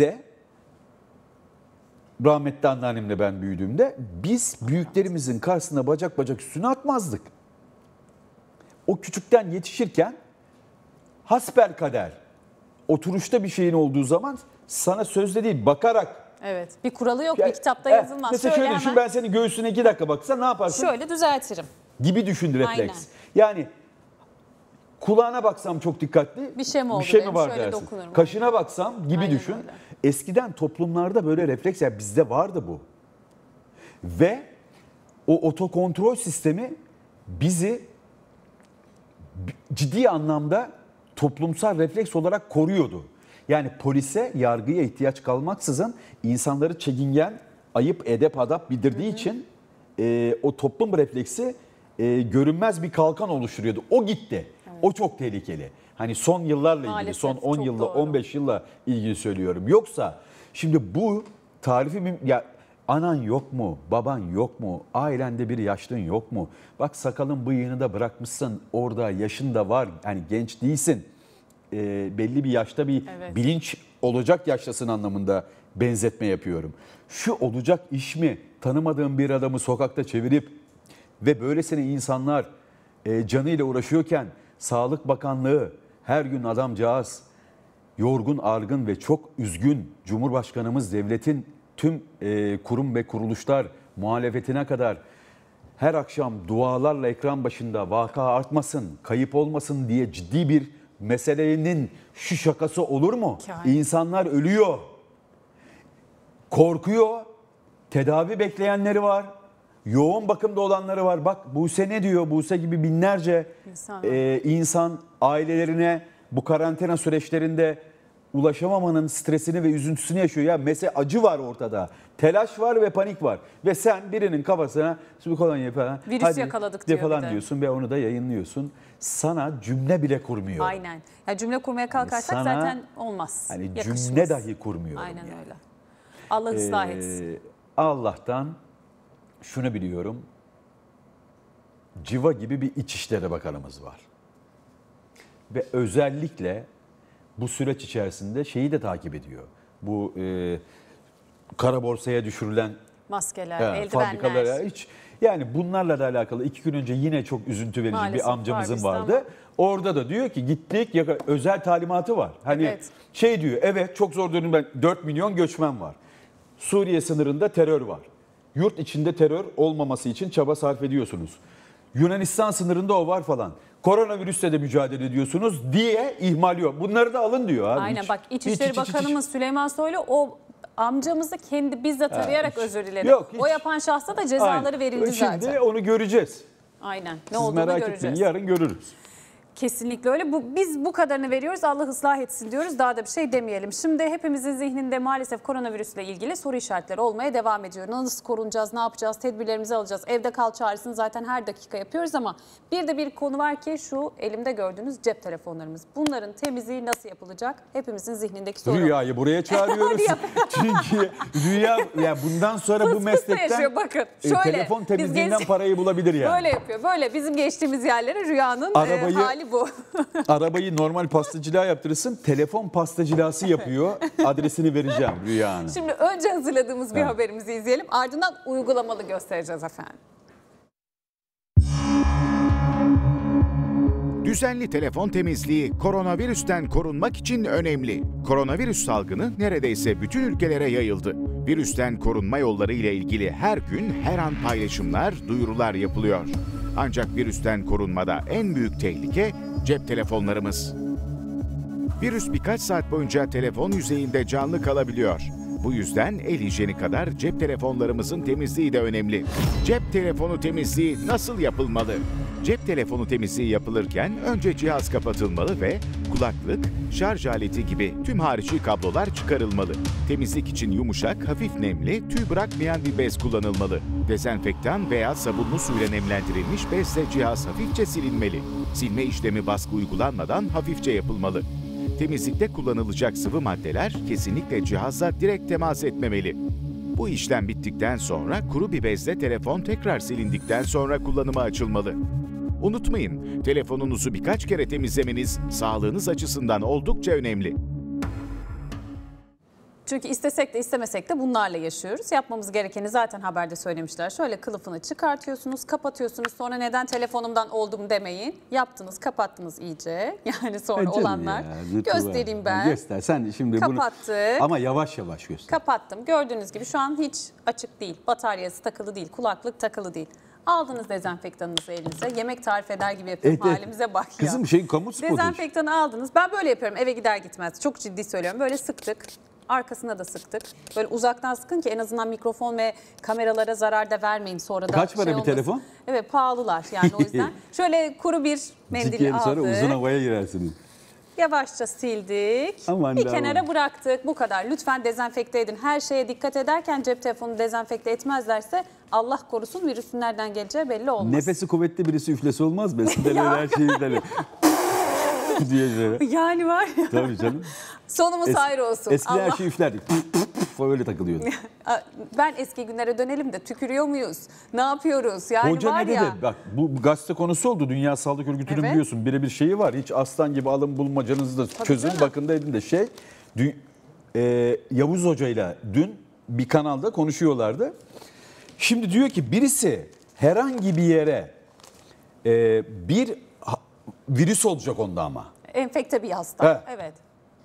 G: rahmetli anneannemle ben büyüdüğümde biz büyüklerimizin karşısına bacak bacak üstüne atmazdık. O küçükten yetişirken hasbelkader oturuşta bir şeyin olduğu zaman sana sözde değil, bakarak.
I: Evet. Bir kuralı yok.
G: Ya,
I: Bir kitapta
G: eh,
I: yazılmaz.
G: Mesela
I: şöyle
G: şöyle düşün,
I: hemen
G: ben senin göğsüne iki dakika baksa ne yaparsın?
I: şöyle düzeltirim.
G: Gibi düşün refleks.
I: Aynen.
G: Yani kulağına baksam çok dikkatli.
I: Bir şey mi oldu
G: Bir şey
I: benim?
G: mi var
I: Şöyle
G: dersin.
I: dokunurum.
G: Kaşına baksam gibi
I: Aynen
G: düşün.
I: öyle.
G: Eskiden toplumlarda böyle refleks, yani bizde vardı bu. Ve o otokontrol sistemi bizi ciddi anlamda toplumsal refleks olarak koruyordu. Yani polise, yargıya ihtiyaç kalmaksızın insanları çekingen, ayıp, edep, adap bildirdiği için e, o toplum refleksi e, görünmez bir kalkan oluşturuyordu. O gitti. O çok tehlikeli. Hani son yıllarla ilgili,
I: Maalesef,
G: son on
I: çok
G: yılla,
I: doğru.
G: on beş yılla ilgili söylüyorum. Yoksa şimdi bu tarifi müm- ya anan yok mu, baban yok mu, ailende bir yaşlın yok mu? Bak sakalın bıyığını da bırakmışsın, orada yaşın da var, hani genç değilsin. E, belli bir yaşta bir
I: Evet.
G: bilinç olacak yaştasın anlamında benzetme yapıyorum. Şu olacak iş mi? Tanımadığın bir adamı sokakta çevirip ve böylesine insanlar e, canıyla uğraşıyorken Sağlık Bakanlığı her gün adamcağız yorgun, argın ve çok üzgün, Cumhurbaşkanımız devletin tüm e, kurum ve kuruluşlar muhalefetine kadar her akşam dualarla ekran başında vaka artmasın, kayıp olmasın diye ciddi bir meselenin şu şakası olur mu?
I: Hikaye.
G: İnsanlar ölüyor, korkuyor, tedavi bekleyenleri var, yoğun bakımda olanları var. Bak Buse ne diyor? Buse gibi binlerce
I: İnsan var.
G: e, insan ailelerine bu karantina süreçlerinde ulaşamamanın stresini ve üzüntüsünü yaşıyor. Ya mesele, acı var ortada. Telaş var ve panik var. Ve sen birinin kafasına bir kolonya falan.
I: Virüs
G: hadi
I: yakaladık
G: de
I: diyor
G: falan
I: bir de.
G: diyorsun ve onu da yayınlıyorsun. Sana cümle bile kurmuyor.
I: Aynen. Ya cümle kurmaya kalkarsak
G: sana-
I: zaten olmaz.
G: Hani
I: Yakışmaz.
G: cümle dahi kurmuyorum.
I: Aynen
G: yani.
I: öyle. Allah ıslah
G: Ee,
I: etsin.
G: Allah'tan şunu biliyorum. Civa gibi bir İçişleri Bakanımız var. Ve özellikle bu süreç içerisinde şeyi de takip ediyor. Bu e, kara borsaya düşürülen
I: Maskeler,
G: he,
I: eldivenler.
G: fabrikalara hiç, yani bunlarla da alakalı iki gün önce yine çok üzüntü verici
I: Maalesef
G: bir amcamızın
I: var bizde
G: vardı. Orada da diyor ki gittik, yaka- özel talimatı var. Hani
I: Evet.
G: şey diyor, evet çok zor dönemden dört milyon göçmen var. Suriye sınırında terör var. Yurt içinde terör olmaması için çaba sarf ediyorsunuz. Yunanistan sınırında o var falan. Koronavirüsle de mücadele ediyorsunuz diye ihmal yok. Bunları da alın diyor abi.
I: Aynen
G: Hiç-
I: bak
G: hiç-
I: İçişleri
G: hiç- hiç- hiç-
I: Bakanımız Süleyman Soylu o amcamızı kendi bizzat
G: Ha,
I: arayarak
G: hiç-
I: özür diledi.
G: Yok, hiç.
I: O yapan şahsa da cezaları
G: Aynen.
I: verildi
G: Şimdi
I: zaten.
G: onu göreceğiz.
I: Aynen. Ne
G: Siz
I: olduğunu
G: merak
I: göreceğiz.
G: etmeyin, yarın görürüz.
I: Kesinlikle öyle. Bu, biz bu kadarını veriyoruz. Allah ıslah etsin diyoruz. Daha da bir şey demeyelim. Şimdi hepimizin zihninde maalesef koronavirüsle ilgili soru işaretleri olmaya devam ediyor. Nasıl korunacağız, ne yapacağız, tedbirlerimizi alacağız. Evde kal çağrısını zaten her dakika yapıyoruz ama bir de bir konu var ki şu elimde gördüğünüz cep telefonlarımız. Bunların temizliği nasıl yapılacak? Hepimizin zihnindeki soru.
G: Rüyayı buraya çağırıyoruz. Çünkü Rüya yani bundan sonra bu meslekten
I: yaşıyor, bakın. Şöyle,
G: telefon temizliğinden
I: genç...
G: parayı bulabilir yani.
I: Böyle yapıyor. Böyle bizim geçtiğimiz yerlere Rüya'nın
G: Arabayı,
I: e, hali bu.
G: Arabayı normal pastacılığa yaptırırsın. Telefon pastacılası yapıyor. Adresini vereceğim Rüya Hanım.
I: Şimdi önce hazırladığımız bir
G: evet.
I: haberimizi izleyelim. Ardından uygulamalı göstereceğiz efendim.
A: Düzenli telefon temizliği koronavirüsten korunmak için önemli. Koronavirüs salgını neredeyse bütün ülkelere yayıldı. Virüsten korunma yolları ile ilgili her gün her an paylaşımlar, duyurular yapılıyor. Ancak virüsten korunmada en büyük tehlike cep telefonlarımız. Virüs birkaç saat boyunca telefon yüzeyinde canlı kalabiliyor. Bu yüzden el hijyeni kadar cep telefonlarımızın temizliği de önemli. Cep telefonu temizliği nasıl yapılmalı? Cep telefonu temizliği yapılırken önce cihaz kapatılmalı ve kulaklık, şarj aleti gibi tüm harici kablolar çıkarılmalı. Temizlik için yumuşak, hafif nemli, tüy bırakmayan bir bez kullanılmalı. Dezenfektan veya sabunlu suyla nemlendirilmiş bezle cihaz hafifçe silinmeli. Silme işlemi baskı uygulanmadan hafifçe yapılmalı. Temizlikte kullanılacak sıvı maddeler kesinlikle cihazla direkt temas etmemeli. Bu işlem bittikten sonra kuru bir bezle telefon tekrar silindikten sonra kullanıma açılmalı. Unutmayın, telefonunuzu birkaç kere temizlemeniz sağlığınız açısından oldukça önemli.
I: Çünkü istesek de istemesek de bunlarla yaşıyoruz. Yapmamız gerekeni zaten haberde söylemişler. Şöyle kılıfını çıkartıyorsunuz, kapatıyorsunuz. Sonra neden telefonumdan oldum demeyin. Yaptınız, kapattınız iyice. Yani sonra
J: Canım
I: olanlar.
J: ya,
I: Göstereyim ben.
J: Göster sen şimdi
I: Kapattık.
J: bunu ama yavaş yavaş göster.
I: Kapattım. Gördüğünüz gibi şu an hiç açık değil. Bataryası takılı değil, kulaklık takılı değil. Aldınız dezenfektanınızı elinize. Yemek tarif eder gibi yapıyorum.
J: Evet,
I: Halimize bak ya.
J: Kızım şey kamu spotu.
I: Dezenfektanı aldınız. Ben böyle yapıyorum eve gider gitmez. Çok ciddi söylüyorum. Böyle sıktık. Arkasına da sıktık. Böyle uzaktan sıkın ki en azından mikrofon ve kameralara zarar da vermeyin sonra da.
G: Kaç para
I: şey
G: bir
I: olmasın.
G: telefon?
I: Evet pahalılar yani o yüzden. Şöyle kuru bir mendil aldık.
G: Sonra uzun havaya girersiniz.
I: Yavaşça sildik.
G: Aman
I: bir
G: da
I: kenara
G: aman.
I: bıraktık. Bu kadar. Lütfen dezenfekte edin. Her şeye dikkat ederken cep telefonu dezenfekte etmezlerse Allah korusun virüsün nereden geleceği belli olmaz.
G: Nefesi kuvvetli birisi üflese olmaz mı? Eskiden her şeyi böyle diye şöyle.
I: Yani var ya.
G: Tabii canım.
I: Sonumuz
G: Es,
I: hayır olsun.
G: Eskiden
I: Allah.
G: her şeyi üflerdik. Öyle takılıyordu.
I: Ben eski günlere dönelim de tükürüyor muyuz? Ne yapıyoruz? Yani
G: Hoca
I: var
G: ne dedi?
I: ya.
G: Bak bu gazete konusu oldu. Dünya Sağlık Örgütü'nün
I: Evet.
G: biliyorsun birebir şeyi var. Hiç aslan gibi alın bulmacanızı da
I: Tabii
G: çözün.
I: canım.
G: Bakın da edin de şey. Dü, e, Yavuz Hoca'yla dün bir kanalda konuşuyorlardı. Şimdi diyor ki birisi herhangi bir yere e, bir ha, virüs olacak onda ama.
I: Enfekte bir hasta.
G: He.
I: Evet.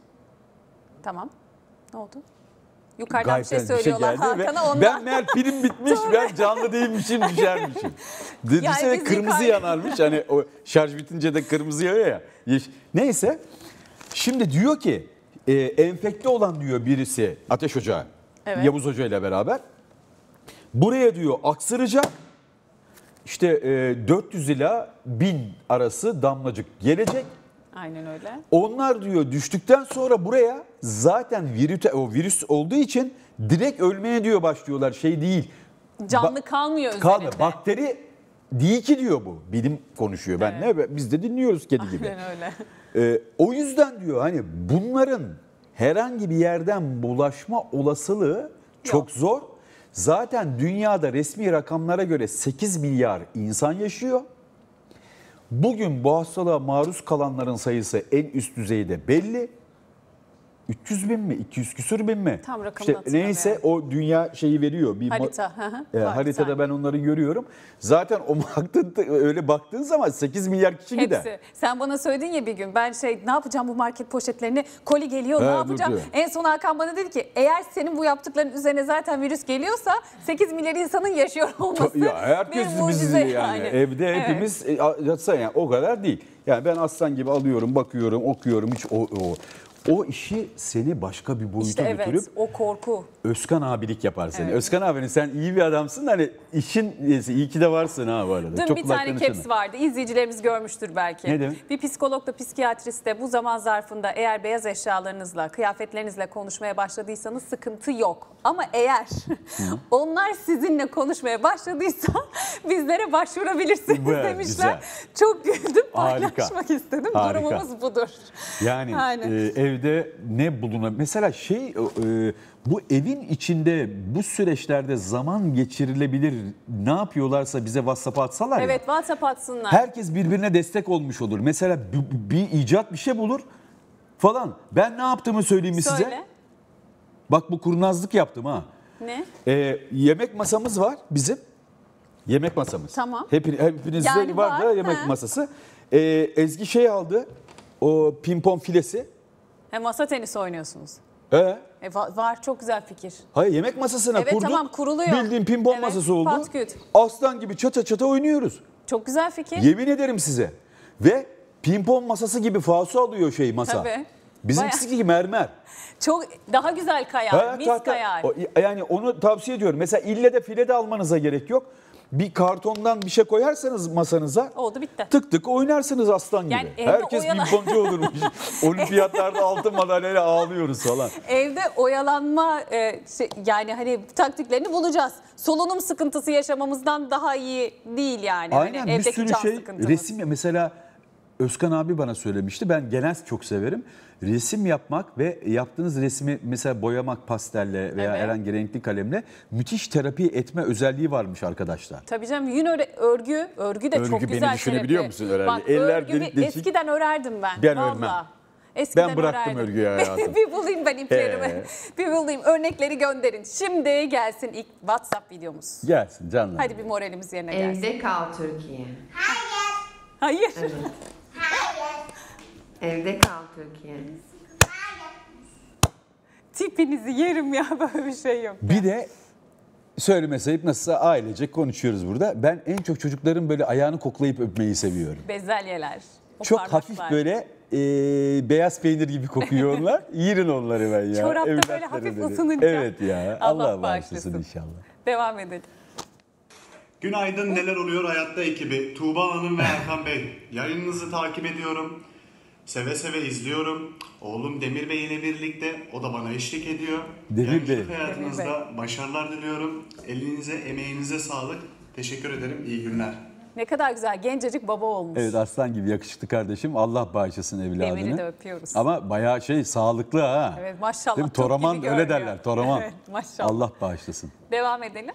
I: Tamam. Ne oldu? Yukarıdan
G: Gayipten
I: bir şey söylüyorlar
G: geldi ve
I: Hakan'a ondan.
G: ben meğer pilim bitmiş, ben canlı değilmişim, düşermişim.
I: Yani
G: Düşünsene
I: biz
G: kırmızı
I: yukarı-
G: yanarmış, hani o şarj bitince de kırmızı yanıyor ya. Yeş- Neyse, şimdi diyor ki e, enfekte olan diyor birisi Ateş Hoca,
I: Evet.
G: Yavuz Hoca ile beraber. Buraya diyor aksıracak, işte e, dört yüz ila bin arası damlacık gelecek.
I: Aynen öyle.
G: Onlar diyor düştükten sonra buraya zaten virüs, o virüs olduğu için direkt ölmeye diyor başlıyorlar. Şey değil.
I: Canlı
G: Ba-
I: kalmıyor üzerinde.
G: Kalmıyor. Bakteri değil ki diyor bu. Bilim konuşuyor. Ben ne? Biz de dinliyoruz kedi gibi.
I: Aynen öyle.
G: Ee, o yüzden diyor hani bunların herhangi bir yerden bulaşma olasılığı çok zor. Zaten dünyada resmi rakamlara göre sekiz milyar insan yaşıyor. Bugün bu hastalığa maruz kalanların sayısı en üst düzeyde belli. üç yüz bin mi? iki yüz küsür bin mi?
I: Tam rakamını
G: İşte
I: hatırlamıyorum.
G: neyse o dünya şeyi veriyor. Bir
I: Harita, hı hı.
G: E,
I: Var,
G: haritada
I: saniye.
G: ben onları görüyorum. Zaten o baktığın, öyle baktığın zaman sekiz milyar kişi gider.
I: Hepsi. Sen bana söyledin ya bir gün ben şey ne yapacağım bu market poşetlerini koli geliyor
G: He,
I: ne
G: dur
I: yapacağım.
G: diyor.
I: En son Hakan bana dedi ki eğer senin bu yaptıkların üzerine zaten virüs geliyorsa sekiz milyar insanın yaşıyor olması
G: Ya herkes
I: bir
G: biz
I: mucize
G: yani.
I: yani.
G: Evde
I: Evet.
G: hepimiz e, yatsa yani o kadar değil. Yani ben aslan gibi alıyorum, bakıyorum, okuyorum hiç o, o o işi seni başka bir boyuta
I: İşte evet,
G: götürüp
I: o korku.
G: Özkan abilik yapar seni.
I: Evet.
G: Özkan abinin sen iyi bir adamsın. Hani işin iyisi, iyi ki de varsın ha bu arada.
I: Dün
G: Çok
I: bir
G: kulak
I: tane
G: konuşalım.
I: caps vardı. İzleyicilerimiz görmüştür belki.
G: Ne demek?
I: Bir psikologla psikiyatrist de bu zaman zarfında eğer beyaz eşyalarınızla, kıyafetlerinizle konuşmaya başladıysanız sıkıntı yok. Ama eğer onlar sizinle konuşmaya başladıysa bizlere başvurabilirsiniz
G: Bu,
I: demişler.
G: güzel.
I: Çok güldüm,
G: Harika.
I: paylaşmak istedim.
G: Harika.
I: Durumumuz budur.
G: Yani,
I: Yani.
G: e, evde ne bulunabilir? Mesela şey e, bu evin içinde bu süreçlerde zaman geçirilebilir ne yapıyorlarsa bize WhatsApp'a atsalar
I: Evet,
G: ya.
I: WhatsApp atsınlar.
G: Herkes birbirine destek olmuş olur. Mesela bir, bir icat bir şey bulur falan. Ben ne yaptığımı söyleyeyim mi
I: Söyle.
G: size? Bak bu kurnazlık yaptım ha.
I: Ne?
G: E, yemek masamız var bizim. Yemek masamız.
I: Tamam.
G: Hep, hepinizde
I: Yani
G: var
I: var,
G: da yemek
I: he.
G: masası. E, Ezgi şey aldı. O pimpon filesi.
I: He, masa tenisi oynuyorsunuz.
G: He.
I: E, va- var, çok güzel fikir.
G: Hayır yemek masasına
I: Evet,
G: kurduk.
I: tamam, kuruluyor.
G: Bildiğin pimpon
I: Evet,
G: masası oldu.
I: patküt.
G: Aslan gibi çata çata oynuyoruz.
I: Çok güzel fikir.
G: Yemin ederim size. Ve pimpon masası gibi falso alıyor şey masa.
I: Tabii.
G: Bizimkisi
I: Bayağı-
G: gibi mermer.
I: Çok daha güzel kayar,
G: Ha,
I: mis
G: tahta-
I: kayar.
G: o- yani onu tavsiye ediyorum. Mesela ille de file de almanıza gerek yok. Bir kartondan bir şey koyarsanız masanıza
I: Oldu, bitti.
G: tık tık oynarsınız aslan gibi.
I: Yani evde
G: Herkes
I: oyala-
G: pimponcu olurmuş. Olimpiyatlarda altın madalyayla ağlıyoruz falan.
I: Evde oyalanma e, şey, yani hani taktiklerini bulacağız. Solunum sıkıntısı yaşamamızdan daha iyi değil yani.
G: Aynen
I: hani
G: bir
I: evdeki
G: sürü
I: can
G: şey
I: sıkıntımız.
G: resim mesela Özkan abi bana söylemişti. Ben genel çok severim. Resim yapmak ve yaptığınız resmi mesela boyamak pastelle veya
I: Evet.
G: herhangi renkli kalemle müthiş terapi etme özelliği varmış arkadaşlar.
I: Tabii canım, yün öre- örgü, örgü de
G: Örgü
I: çok
G: beni
I: güzel
G: düşünebiliyor
I: terapi.
G: musun herhalde?
I: Bak,
G: Eller
I: örgü
G: delik
I: bir-
G: deşik.
I: eskiden örerdim ben.
G: Ben
I: vallahi.
G: örmem.
I: Eskiden
G: Ben bıraktım
I: örerdim.
G: örgüyü hayatım.
I: bir bulayım ben iplerimi.
G: Ee.
I: bir bulayım, örnekleri gönderin. Şimdi gelsin ilk WhatsApp videomuz.
G: Gelsin canlar.
I: Hadi bir moralimiz yerine gelsin.
S: Evde kal Türkiye.
I: Hayır.
S: Evet. Evde kal Türkiye.
I: Tipinizi yerim ya, böyle bir şey yok.
G: Bir de söylemesi ayıp nasılsa ailecek konuşuyoruz burada. Ben en çok çocukların böyle ayağını koklayıp öpmeyi seviyorum.
I: Bezelyeler. o
G: Çok
I: parmaklar.
G: hafif böyle e, beyaz peynir gibi kokuyor onlar. Yiyin onları ben ya.
I: Çorapta böyle
G: Evlatları
I: hafif
G: dedi.
I: ısınınca.
G: Evet ya.
I: Allah
G: Allah, bağışlasın
I: bağışlasın.
G: inşallah.
I: Devam edelim.
T: Günaydın, neler oluyor hayatta ekibi? Tuğba Hanım ve Erkan Bey. Yayınınızı takip ediyorum. Seve seve izliyorum. Oğlum Demir Bey ile birlikte. O da bana eşlik ediyor.
G: Demir Bey.
T: Gençlik hayatınızda başarılar diliyorum. Elinize, emeğinize sağlık. Teşekkür ederim. İyi günler.
I: Ne kadar güzel, gencecik baba olmuş.
G: Evet aslan gibi yakışıklı kardeşim. Allah bağışlasın evladını.
I: Demir'i de öpüyoruz.
G: Ama bayağı şey sağlıklı ha.
I: Evet, maşallah.
G: Değil mi?
I: çok
G: Toraman
I: gibi
G: öyle
I: görünüyor.
G: derler. Toraman.
I: Evet, maşallah.
G: Allah bağışlasın.
I: Devam edelim.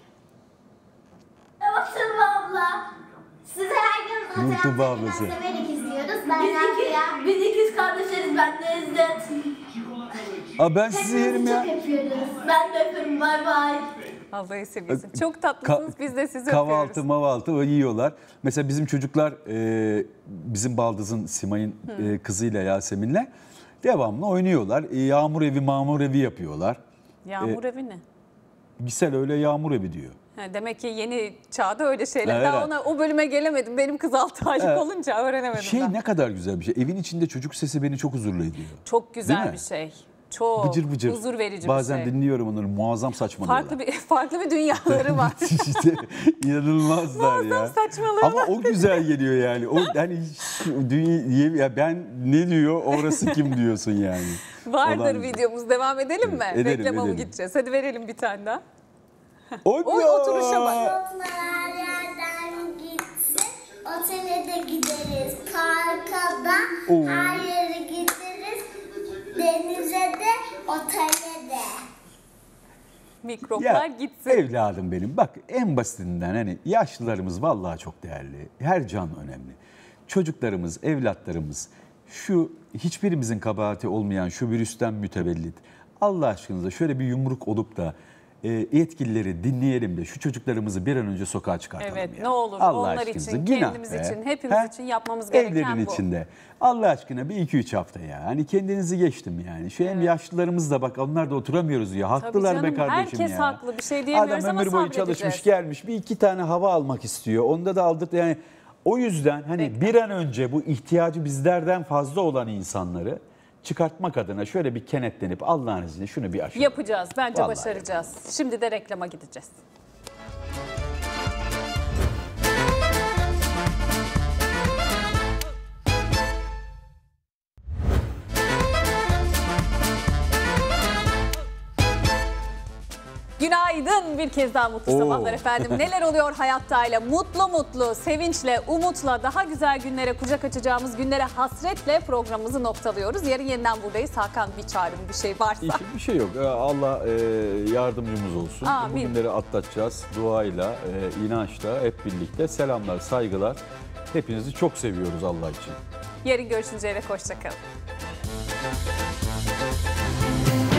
U: Bakın abla. Size her gün
G: Mutlu ablası.
U: severek izliyoruz. Ben biz, iki, biz ikiz kardeşleriz. Ben de İzzet.
G: Aa, ben sizi yerim ya.
U: Çok öpüyoruz. Ben de öpüyorum. Bay bay.
I: Allah'ı seviyorsun. Çok tatlısınız. Biz de sizi
G: Kahvaltı
I: öpüyoruz.
G: mavaltı o yiyorlar. Mesela bizim çocuklar e, bizim baldızın Simay'ın
I: Hı.
G: e, kızıyla Yasemin'le devamlı oynuyorlar. E, yağmur evi mamur evi yapıyorlar.
I: Yağmur
G: E,
I: evi ne?
G: Gisel öyle yağmur evi diyor.
I: Ha, demek ki yeni çağda öyle şeyler.
G: Evet.
I: Daha ona, o bölüme gelemedim. Benim kız altı aylık
G: Evet.
I: olunca öğrenemedim
G: Şey
I: daha.
G: ne kadar güzel bir şey. Evin içinde çocuk sesi beni çok huzurlu ediyor.
I: Çok
G: Değil
I: güzel
G: mi?
I: bir şey. Çok
G: Bıcır bıcır.
I: huzur verici
G: Bazen
I: bir şey.
G: dinliyorum onları muazzam saçmalıyorlar.
I: Farklı bir farklı bir dünyaları var.
G: işte inanılmazlar ya.
I: Muazzam saçmalıyorlar.
G: Ama o güzel geliyor yani. O yani şu dünya ya ben ne diyor orası kim diyorsun yani.
I: Vardır
G: Olan-
I: videomuz. Devam edelim mi?
G: Evet, edelim,
I: Reklama mı
G: edelim.
I: gideceğiz? Hadi verelim bir tane daha.
G: Oy,
I: Oy, oturuşa bak.
U: Her yerden gitsin. Otele de gideriz. Parka da
G: Oo.
U: her yere gideriz. Denize de otele de.
I: Mikroplar
G: Ya
I: gitsin.
G: evladım benim bak en basitinden hani yaşlılarımız vallahi çok değerli. Her can önemli. Çocuklarımız, evlatlarımız şu hiçbirimizin kabahati olmayan şu virüsten mütevellit. Allah aşkınıza şöyle bir yumruk olup da e, yetkilileri dinleyelim de şu çocuklarımızı bir an önce sokağa çıkartalım
I: Evet,
G: ya.
I: ne olur
G: Allah
I: onlar
G: aşkınıza,
I: için,
G: günah
I: kendimiz
G: be.
I: için, hepimiz
G: He?
I: için yapmamız gereken
G: Evlerin
I: bu.
G: içinde. Allah aşkına bir iki üç hafta ya. Hani kendinizi geçtim yani. Şu hem yaşlılarımız da bak onlar da oturamıyoruz ya. Haklılar be
I: canım,
G: kardeşim
I: herkes
G: ya.
I: haklı. Bir şey diyemiyoruz
G: Adam
I: ama
G: ömür boyu
I: sabredeceğiz.
G: çalışmış gelmiş bir iki tane hava almak istiyor. Onda da aldık yani. O yüzden hani bir an önce bu ihtiyacı bizlerden fazla olan insanları çıkartmak adına şöyle bir kenetlenip Allah'ın izniyle şunu bir aşalım.
I: Yapacağız. Bence
G: Vallahi
I: başaracağız. Şimdi de reklama gideceğiz. Günaydın, bir kez daha mutlu
G: Oo.
I: sabahlar efendim. Neler oluyor hayattayla? Mutlu mutlu, sevinçle, umutla daha güzel günlere kucak açacağımız günlere hasretle programımızı noktalıyoruz. Yarın yeniden buradayız. Hakan, bir çağrım, bir şey varsa.
G: Hiçbir bir şey yok. Allah e, yardımcımız olsun.
I: Amin.
G: Bu günleri atlatacağız. Duayla, e, inançla hep birlikte. Selamlar, saygılar. Hepinizi çok seviyoruz Allah için.
I: Yarın görüşünceye dek hoşça kalın.